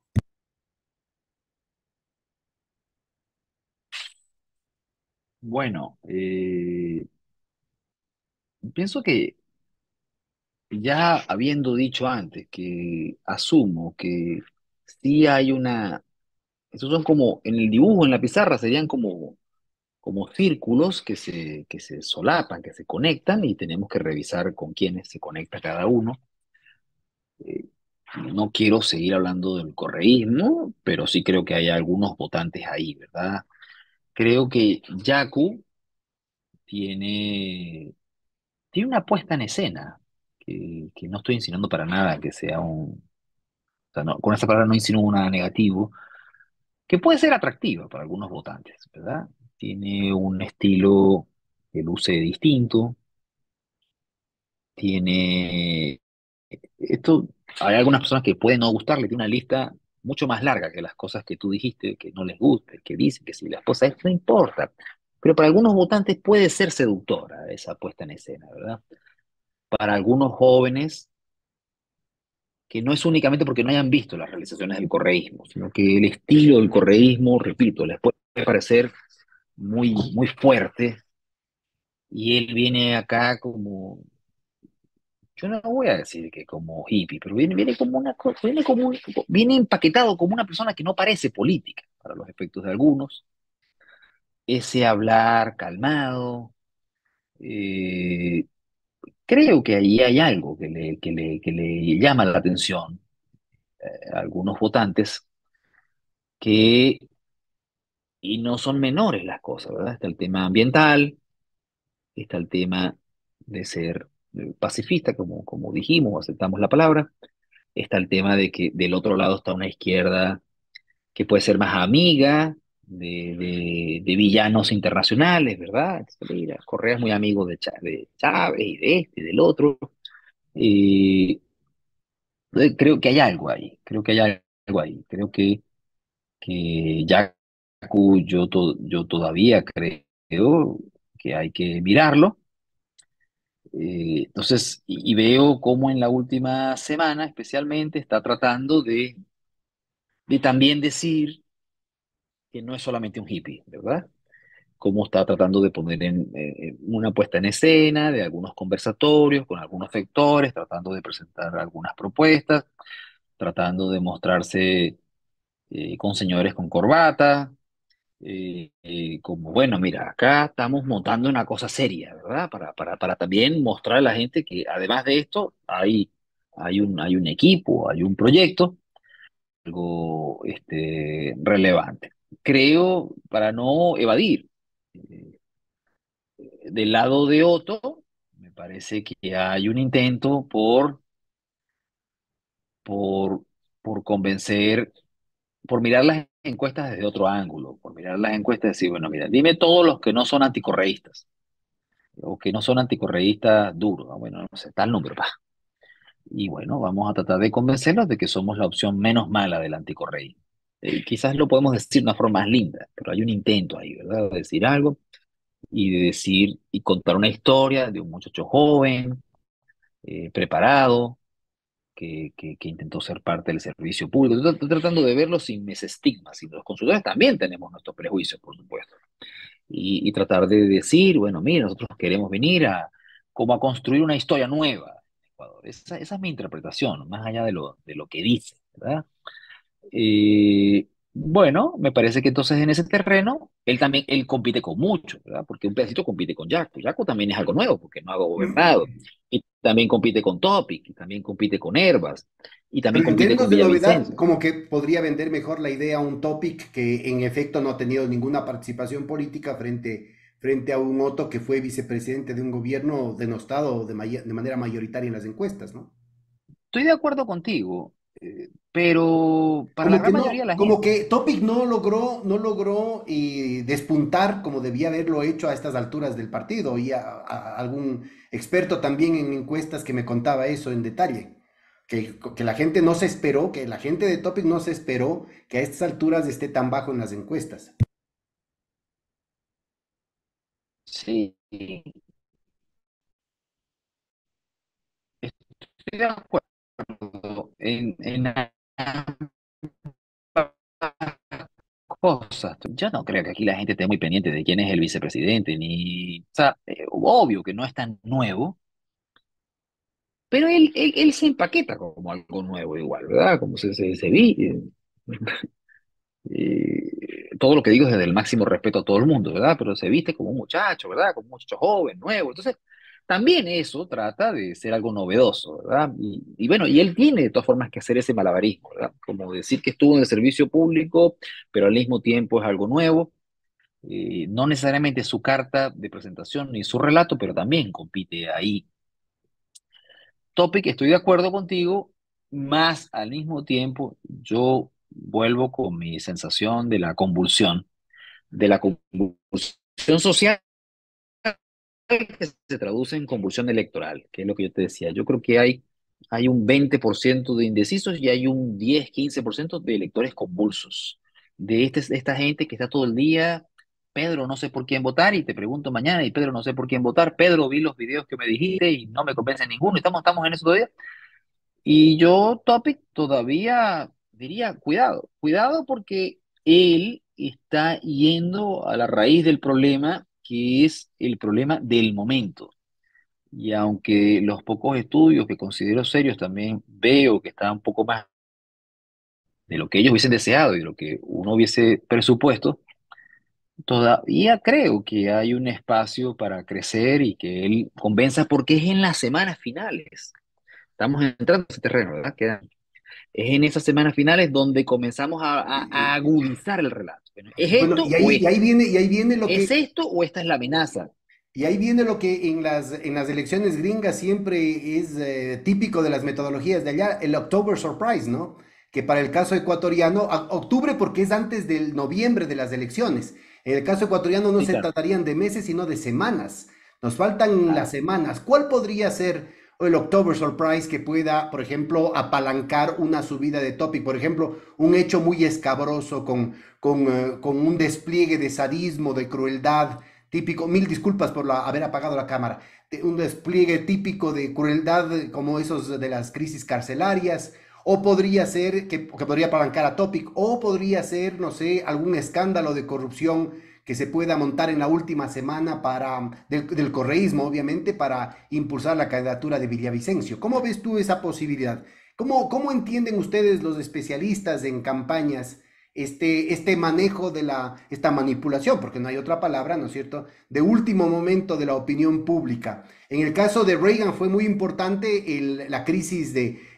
bueno, pienso que ya habiendo dicho antes que asumo que sí hay una, estos son como, en el dibujo, en la pizarra, serían como círculos que se solapan, que se conectan y tenemos que revisar con quiénes se conecta cada uno. Eh, no quiero seguir hablando del correísmo, pero sí creo que hay algunos votantes ahí, ¿verdad? Creo que Yaku tiene, tiene una puesta en escena que no estoy insinuando para nada que sea o sea, con esa palabra no insinúo nada negativo, que puede ser atractiva para algunos votantes, ¿verdad? Tiene un estilo que luce distinto, tiene esto, hay algunas personas que pueden no gustarle, tiene una lista mucho más larga que las cosas que tú dijiste, que no les gusta, que dicen que si la esposa es, no importa. Pero para algunos votantes puede ser seductora esa puesta en escena, ¿verdad? Para algunos jóvenes, que no es únicamente porque no hayan visto las realizaciones del correísmo, sino que el estilo del correísmo, repito, les puede parecer muy, muy fuerte y él viene acá como, yo no voy a decir que como hippie, pero viene como viene empaquetado como una persona que no parece política para los efectos de algunos. Ese hablar calmado, eh, creo que ahí hay algo que le llama la atención a algunos votantes que, y no son menores las cosas, ¿verdad? Está el tema ambiental, está el tema de ser pacifista, como dijimos, aceptamos la palabra. Está el tema de que del otro lado está una izquierda que puede ser más amiga de villanos internacionales, ¿verdad? Entonces, mira, Correa es muy amigo de Chávez y de este y del otro. Eh, creo que hay algo ahí, creo que hay algo ahí. Creo que Yaku, yo todavía creo que hay que mirarlo. Entonces, y veo cómo en la última semana especialmente está tratando de también decir que no es solamente un hippie, ¿verdad? Cómo está tratando de poner en una puesta en escena de algunos conversatorios con algunos sectores, tratando de presentar algunas propuestas, tratando de mostrarse con señores con corbata, como, bueno, mira, acá estamos montando una cosa seria, ¿verdad? Para también mostrar a la gente que además de esto hay un equipo, hay un proyecto, algo relevante. Creo, para no evadir, Eh, Del lado de Otto, me parece que hay un intento por, por convencer, por mirar las encuestas desde otro ángulo, por mirar las encuestas y decir, bueno, mira, dime todos los que no son anticorreístas, o que no son anticorreístas duros, ¿no? Bueno, no sé, tal número, pa. Y bueno, vamos a tratar de convencerlos de que somos la opción menos mala del anticorreísmo. Quizás lo podemos decir de una forma más linda, pero hay un intento ahí, ¿verdad? De decir algo y de decir y contar una historia de un muchacho joven, preparado, que intentó ser parte del servicio público. Estoy tratando de verlo sin ese estigma. Y los consultores también tenemos nuestros prejuicios, por supuesto. Y tratar de decir, bueno, mire, nosotros queremos venir a como a construir una historia nueva en Ecuador. Esa es mi interpretación, más allá de lo que dice, ¿verdad? Bueno, me parece que entonces en ese terreno él también él compite con mucho, ¿verdad? Porque un pedacito compite con Yaco. Yaco también es algo nuevo porque no ha gobernado. Y también compite con Topic, y también compite con Herbas, y también Pero en compite con términos de novedad, Villavicencio. como que podría vender mejor la idea a un Topic que en efecto no ha tenido ninguna participación política frente a un Otto que fue vicepresidente de un gobierno denostado de manera mayoritaria en las encuestas, ¿no? Estoy de acuerdo contigo, pero para la gran mayoría de la Como gente, que Topic no logró despuntar como debía haberlo hecho a estas alturas del partido. Y algún experto también en encuestas que me contaba eso en detalle. Que la gente no se esperó, que la gente de Topic no se esperó que a estas alturas esté tan bajo en las encuestas. sí, estoy de acuerdo en cosas. Yo no creo que aquí la gente esté muy pendiente de quién es el vicepresidente, ni, o sea, obvio que no es tan nuevo, pero él se empaqueta como algo nuevo igual, ¿verdad? Como se vi. Todo lo que digo es desde el máximo respeto a todo el mundo, ¿verdad? Pero se viste como un muchacho, ¿verdad? Como un muchacho joven, nuevo. Entonces, también eso trata de ser algo novedoso, ¿verdad? Y bueno, y él tiene de todas formas que hacer ese malabarismo, ¿verdad? Como decir que estuvo en el servicio público, pero al mismo tiempo es algo nuevo. No necesariamente su carta de presentación ni su relato, pero también compite ahí. Topic, estoy de acuerdo contigo, más al mismo tiempo yo vuelvo con mi sensación de la convulsión social que se traduce en convulsión electoral, que es lo que yo te decía. Yo creo que hay un 20% de indecisos y hay un 10-15% de electores convulsos. De esta gente que está todo el día, Pedro, no sé por quién votar, y te pregunto mañana, y Pedro, no sé por quién votar. Pedro, vi los videos que me dijiste y no me convence ninguno. Estamos en eso todavía. Y yo, Topic, todavía diría, cuidado, cuidado porque él está yendo a la raíz del problema, que es el problema del momento. Y aunque los pocos estudios que considero serios también veo que está un poco más de lo que ellos hubiesen deseado y de lo que uno hubiese presupuesto, todavía creo que hay un espacio para crecer y que él convenza porque es en las semanas finales. Estamos entrando a ese terreno, ¿verdad? Es en esas semanas finales donde comenzamos a agudizar el relato. Bueno, ¿es Bueno, esto y o ahí, y ahí esto? viene, y ahí viene lo ¿Es que, esto o esta es la amenaza? y ahí viene lo que en las elecciones gringas siempre es típico de las metodologías de allá, el October Surprise, ¿no? Que para el caso ecuatoriano, octubre porque es antes del noviembre de las elecciones. En el caso ecuatoriano no Sí, se claro, tratarían de meses, sino de semanas. Nos faltan las claro. semanas. ¿Cuál podría ser el October Surprise que pueda, por ejemplo, apalancar una subida de topic? Por ejemplo, un hecho muy escabroso con un despliegue de sadismo, de crueldad típico, mil disculpas por haber apagado la cámara, un despliegue típico de crueldad como esos de las crisis carcelarias, o podría ser que podría apalancar a Topic, o podría ser, no sé, algún escándalo de corrupción que se pueda montar en la última semana del correísmo, obviamente, para impulsar la candidatura de Villavicencio. ¿Cómo ves tú esa posibilidad? ¿Cómo entienden ustedes los especialistas en campañas este manejo esta manipulación, porque no hay otra palabra, ¿no es cierto?, de último momento de la opinión pública? En el caso de Reagan fue muy importante la crisis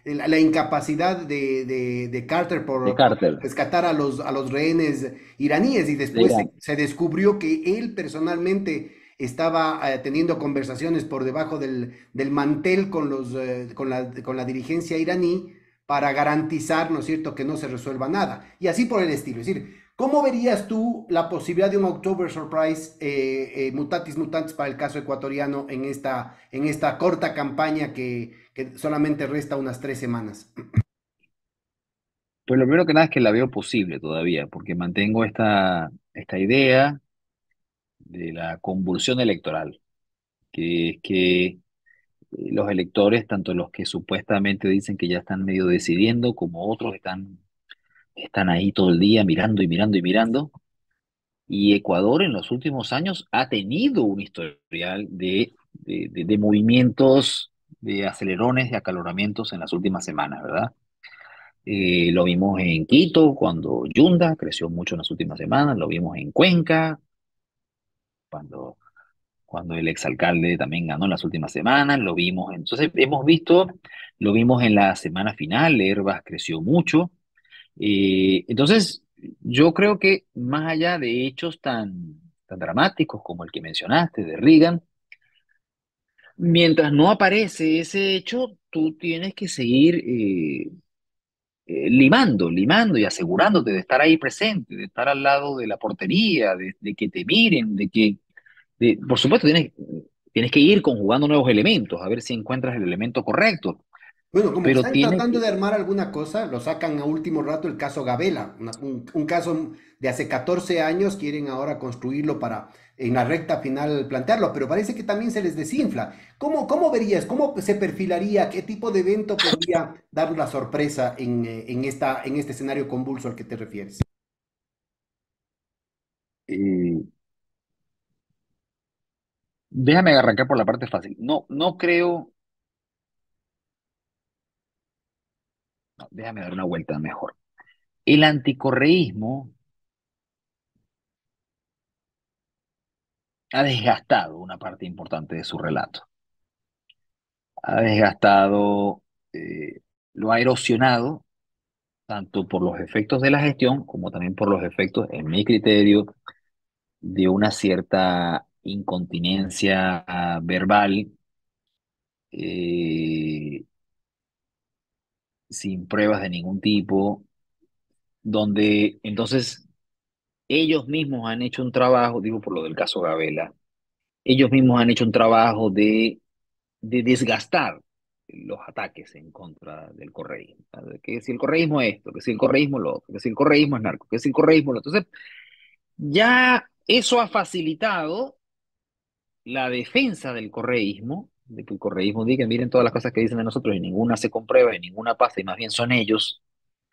la incapacidad de Carter de por Carter, rescatar a los rehenes iraníes y de después Irán. se descubrió que él personalmente estaba teniendo conversaciones por debajo del mantel con, con la dirigencia iraní para garantizar, ¿no es cierto?, que no se resuelva nada. Y así por el estilo. Es decir, ¿cómo verías tú la posibilidad de un October Surprise mutatis mutantes para el caso ecuatoriano en esta corta campaña que solamente resta unas 3 semanas? Pues lo primero que nada es que la veo posible todavía, porque mantengo esta idea de la convulsión electoral, que es que los electores, tanto los que supuestamente dicen que ya están medio decidiendo, como otros están ahí todo el día mirando y mirando y mirando. Y Ecuador en los últimos años ha tenido un historial de movimientos, de acelerones, de acaloramientos en las últimas semanas, ¿verdad? Lo vimos en Quito, cuando Yunda creció mucho en las últimas semanas, lo vimos en Cuenca, cuando, cuando el exalcalde también ganó en las últimas semanas, lo vimos, entonces hemos visto, lo vimos en la semana final, Herbas creció mucho, entonces yo creo que más allá de hechos tan dramáticos como el que mencionaste, de Reagan, mientras no aparece ese hecho, tú tienes que seguir limando y asegurándote de estar ahí presente, de estar al lado de la portería, de que te miren, por supuesto tienes que ir conjugando nuevos elementos, a ver si encuentras el elemento correcto, Bueno, como que pero están tiene tratando que, de armar alguna cosa, lo sacan a último rato el caso Gabela, un caso de hace 14 años, quieren ahora construirlo para en la recta final plantearlo, pero parece que también se les desinfla. ¿Cómo verías, cómo se perfilaría, qué tipo de evento podría dar la sorpresa en este escenario convulso al que te refieres? eh, déjame arrancar por la parte fácil. No, no creo, no, déjame dar una vuelta mejor. El anticorreísmo ha desgastado una parte importante de su relato. Ha desgastado, lo ha erosionado tanto por los efectos de la gestión como también por los efectos, en mi criterio, de una cierta incontinencia verbal, eh, sin pruebas de ningún tipo, donde entonces ellos mismos han hecho un trabajo, digo por lo del caso Gabela, ellos mismos han hecho un trabajo de desgastar los ataques en contra del correísmo. ¿Sabes? Que si el correísmo es esto, que si el correísmo lo otro, que si el correísmo es narco, que si el correísmo lo otro. Entonces, ya eso ha facilitado la defensa del correísmo, de que el correísmo diga, miren todas las cosas que dicen de nosotros y ninguna se comprueba y ninguna pasa y más bien son ellos.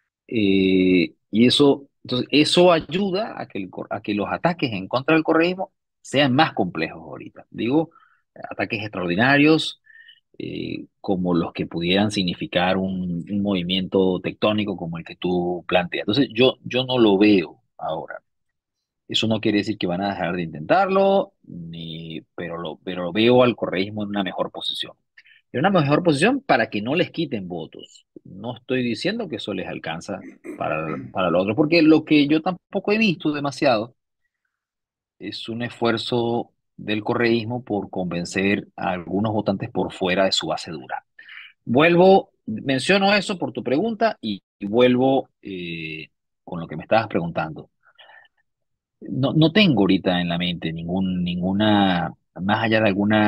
Y eso, entonces, eso ayuda a que, a que los ataques en contra del correísmo sean más complejos ahorita. Digo, ataques extraordinarios, como los que pudieran significar un movimiento tectónico como el que tú planteas. Entonces, yo no lo veo ahora. Eso no quiere decir que van a dejar de intentarlo, pero lo veo al correísmo en una mejor posición. En una mejor posición para que no les quiten votos. No estoy diciendo que eso les alcanza para lo otro, porque lo que yo tampoco he visto demasiado es un esfuerzo del correísmo por convencer a algunos votantes por fuera de su base dura. Menciono eso por tu pregunta y vuelvo con lo que me estabas preguntando. No, no tengo ahorita en la mente ninguna, más allá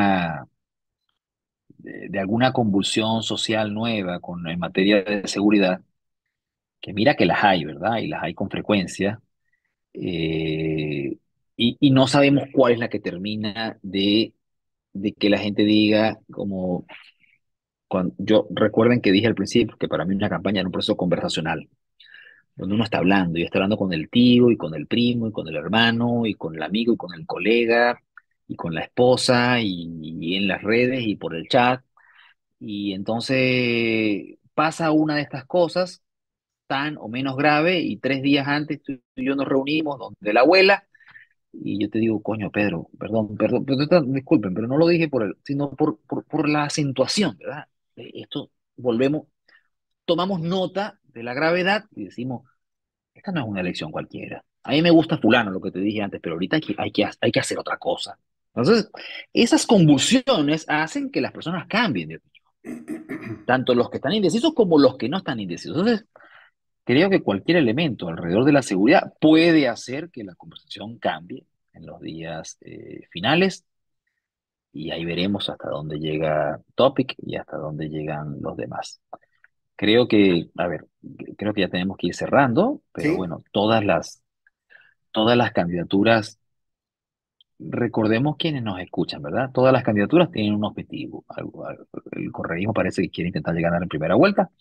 de alguna convulsión social nueva en materia de seguridad, que mira que las hay, ¿verdad? Y las hay con frecuencia, eh, y no sabemos cuál es la que termina de que la gente diga, como yo recuerden que dije al principio que para mí una campaña era un proceso conversacional donde uno está hablando, y está hablando con el tío, y con el primo, y con el hermano, y con el amigo, y con el colega, y con la esposa, y en las redes, y por el chat. Y entonces pasa una de estas cosas, tan o menos grave, y 3 días antes tú y yo nos reunimos donde la abuela, y yo te digo, coño, Pedro, disculpen, pero no lo dije sino por la acentuación, ¿verdad? Esto, volvemos. tomamos nota de la gravedad y decimos, esta no es una elección cualquiera. A mí me gusta fulano, lo que te dije antes, pero ahorita hay que hacer otra cosa. Entonces, esas convulsiones hacen que las personas cambien de opinión, tanto los que están indecisos como los que no están indecisos. Entonces, creo que cualquier elemento alrededor de la seguridad puede hacer que la conversación cambie en los días finales y ahí veremos hasta dónde llega Topic y hasta dónde llegan los demás. Creo que, a ver, creo que ya tenemos que ir cerrando, pero Sí, bueno, todas las candidaturas, recordemos quienes nos escuchan, ¿verdad? Todas las candidaturas tienen un objetivo. El correísmo parece que quiere intentar llegar en primera vuelta.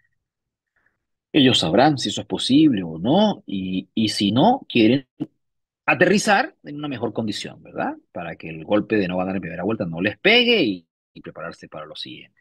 Ellos sabrán si eso es posible o no, y si no, quieren aterrizar en una mejor condición, ¿verdad? Para que el golpe de no ganar en primera vuelta no les pegue y prepararse para lo siguiente.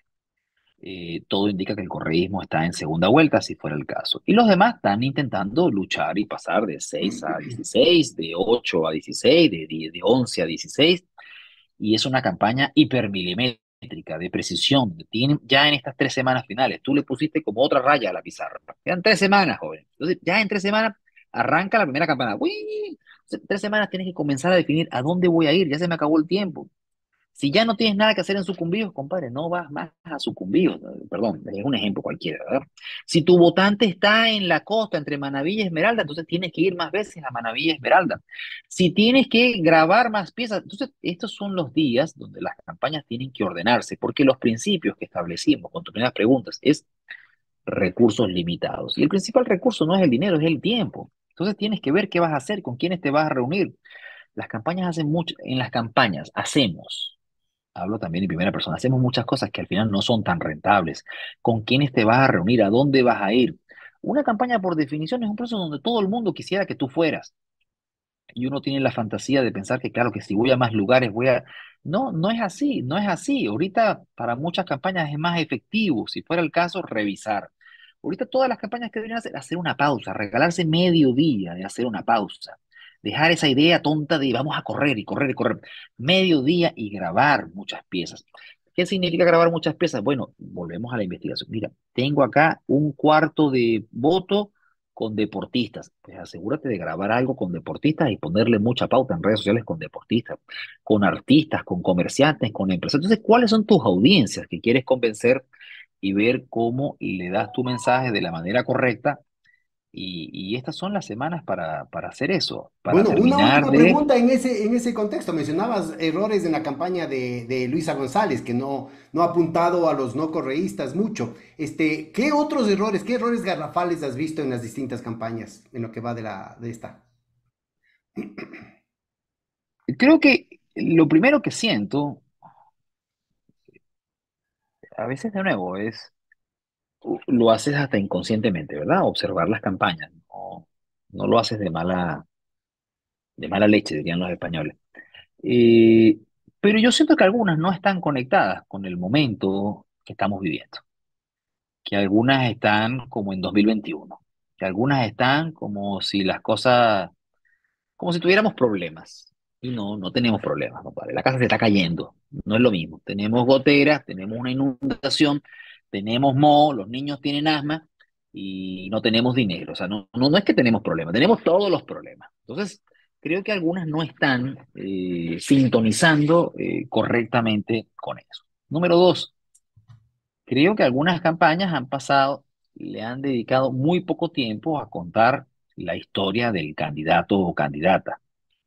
Todo indica que el correísmo está en segunda vuelta, si fuera el caso. Y los demás están intentando luchar y pasar de 6 a 16, de 8 a 16, de 11 a 16. Y es una campaña hipermilimétrica, de precisión. Tienen, ya en estas 3 semanas finales, tú le pusiste como otra raya a la pizarra. Quedan 3 semanas, joven. Entonces, ya en 3 semanas arranca la primera campana. ¡Uy! 3 semanas tienes que comenzar a definir a dónde voy a ir. Ya se me acabó el tiempo. Si ya no tienes nada que hacer en Sucumbíos, compadre, no vas más a Sucumbíos. Perdón, es un ejemplo cualquiera, ¿verdad? Si tu votante está en la costa entre Manabí y Esmeralda, entonces tienes que ir más veces a Manabí y Esmeralda. Si tienes que grabar más piezas, entonces estos son los días donde las campañas tienen que ordenarse, porque los principios que establecimos con tus primeras preguntas es recursos limitados. Y el principal recurso no es el dinero, es el tiempo. Entonces tienes que ver qué vas a hacer, con quiénes te vas a reunir. Las campañas hacen mucho, en las campañas hacemos, hablo también en primera persona, hacemos muchas cosas que al final no son tan rentables. ¿Con quiénes te vas a reunir? ¿A dónde vas a ir? Una campaña, por definición, es un proceso donde todo el mundo quisiera que tú fueras. Y uno tiene la fantasía de pensar que, claro, que si voy a más lugares voy a... No, no es así, no es así. Ahorita para muchas campañas es más efectivo, si fuera el caso, revisar. Ahorita todas las campañas que deberían hacer una pausa, regalarse medio día de hacer una pausa. Dejar esa idea tonta de vamos a correr y correr y correr. Medio día y grabar muchas piezas. ¿Qué significa grabar muchas piezas? Bueno, volvemos a la investigación. Mira, tengo acá un cuarto de voto con deportistas. Pues asegúrate de grabar algo con deportistas y ponerle mucha pauta en redes sociales con deportistas, con artistas, con comerciantes, con empresas. Entonces, ¿cuáles son tus audiencias que quieres convencer y ver cómo le das tu mensaje de la manera correcta? Y estas son las semanas para hacer eso, para bueno, una terminar última de... pregunta en ese contexto. Mencionabas errores en la campaña de Luisa González, que no ha apuntado a los no correístas mucho. ¿Qué otros errores, qué errores garrafales has visto en las distintas campañas en lo que va de esta? Creo que lo primero que siento, a veces de nuevo, es, lo haces hasta inconscientemente, ¿verdad? Observar las campañas, no, no lo haces de mala leche, dirían los españoles. Eh, pero yo siento que algunas no están conectadas con el momento que estamos viviendo, que algunas están como en 2021, que algunas están como si las cosas, como si tuviéramos problemas. Y no, no tenemos problemas, compadre. La casa se está cayendo, no es lo mismo. Tenemos goteras, tenemos una inundación, tenemos moho, los niños tienen asma y no tenemos dinero. O sea, no es que tenemos problemas, tenemos todos los problemas. Entonces, creo que algunas no están sintonizando correctamente con eso. Número dos, creo que algunas campañas han pasado, le han dedicado muy poco tiempo a contar la historia del candidato o candidata.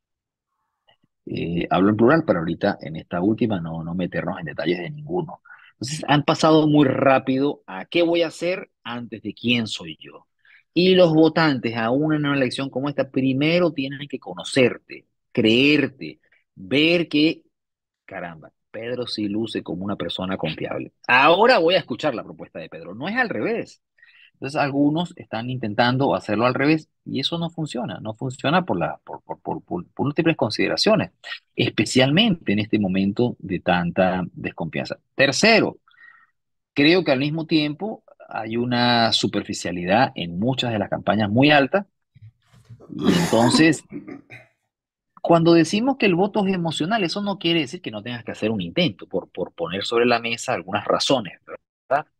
Hablo en plural, pero ahorita en esta última no meternos en detalles de ninguno. Entonces, han pasado muy rápido a qué voy a hacer antes de quién soy yo. Y los votantes, aún en una elección como esta, primero tienen que conocerte, creerte, ver que, caramba, Pedro sí luce como una persona confiable. Ahora voy a escuchar la propuesta de Pedro. No es al revés. Entonces, algunos están intentando hacerlo al revés y eso no funciona. No funciona por múltiples consideraciones, especialmente en este momento de tanta desconfianza. Tercero, creo que al mismo tiempo hay una superficialidad en muchas de las campañas muy alta y entonces, cuando decimos que el voto es emocional, eso no quiere decir que no tengas que hacer un intento por poner sobre la mesa algunas razones, ¿verdad?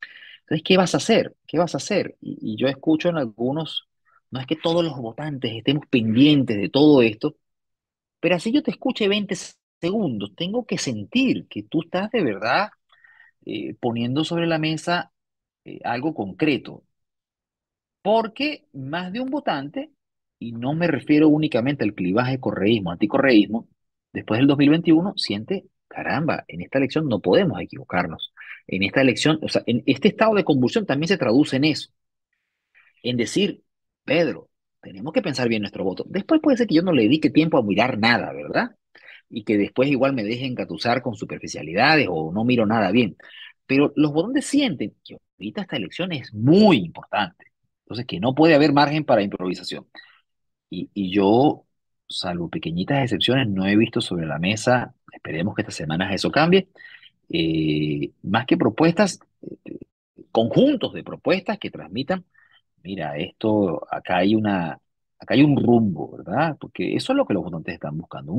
Entonces, ¿qué vas a hacer? ¿Qué vas a hacer? Y yo escucho en algunos, no es que todos los votantes estemos pendientes de todo esto, pero así yo te escuche 20 segundos, tengo que sentir que tú estás de verdad poniendo sobre la mesa algo concreto, porque más de un votante, y no me refiero únicamente al clivaje correísmo-anticorreísmo, después del 2021 siente, caramba, en esta elección no podemos equivocarnos. En esta elección, o sea, en este estado de convulsión también se traduce en eso, en decir, Pedro, tenemos que pensar bien nuestro voto. Después puede ser que yo no le dedique tiempo a mirar nada, ¿verdad? Y que después igual me deje engatusar con superficialidades o no miro nada bien. Pero los votantes sienten que ahorita esta elección es muy importante. Entonces, que no puede haber margen para improvisación. Y yo, salvo pequeñitas excepciones, no he visto sobre la mesa, esperemos que estas semanas eso cambie, más que propuestas, conjuntos de propuestas que transmitan, mira, acá hay un rumbo, ¿verdad? Porque eso es lo que los votantes están buscando,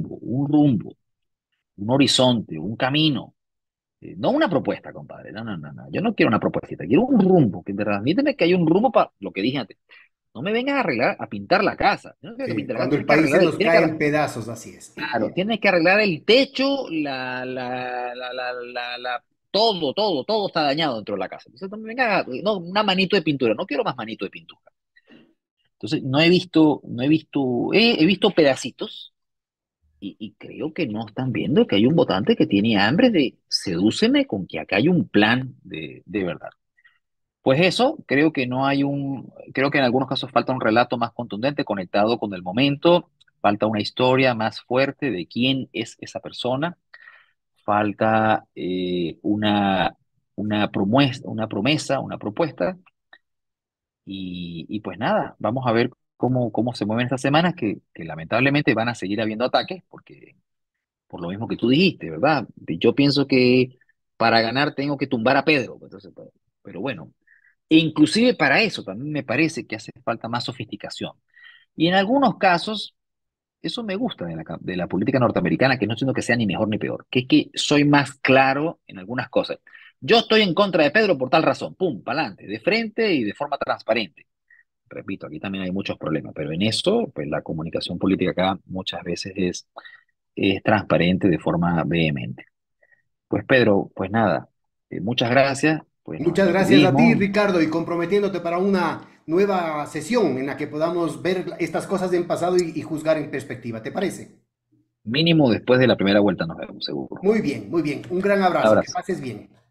un horizonte, un camino. No una propuesta, compadre. No, no, no, no. Yo no quiero una propuestita, quiero un rumbo. Que transmíteme que hay un rumbo para lo que dije antes. No me vengas a arreglar, a pintar la casa. Yo no quiero que Sí, pinte la casa, cuando el tiene que país se arreglar, nos cae en pedazos, así es. claro, tiene que arreglar el techo, todo está dañado dentro de la casa. Entonces, no me venga, no, una manito de pintura, no quiero más manito de pintura. Entonces, he visto pedacitos y creo que no están viendo que hay un votante que tiene hambre de sedúceme con que acá hay un plan de verdad. Pues eso, creo que en algunos casos falta un relato más contundente, conectado con el momento, falta una historia más fuerte de quién es esa persona, falta una promesa, una propuesta, y pues nada, vamos a ver cómo se mueven estas semanas, que lamentablemente van a seguir habiendo ataques, porque por lo mismo que tú dijiste, ¿verdad? Yo pienso que para ganar tengo que tumbar a Pedro, entonces, pero bueno. E inclusive para eso también me parece que hace falta más sofisticación. Y en algunos casos, eso me gusta de la política norteamericana, que no siento que sea ni mejor ni peor, que es que soy más claro en algunas cosas. Yo estoy en contra de Pedro por tal razón, pum, para adelante, de frente y de forma transparente. Repito, aquí también hay muchos problemas, pero en eso, pues la comunicación política acá muchas veces es transparente de forma vehemente. Pues Pedro, pues nada, muchas gracias, pues nos Muchas gracias a ti, despedimos. Ricardo, y comprometiéndote para una nueva sesión en la que podamos ver estas cosas del pasado y juzgar en perspectiva. ¿Te parece? Mínimo después de la primera vuelta nos vemos, seguro. Muy bien, muy bien. Un gran abrazo. Que Abrazo. pases bien.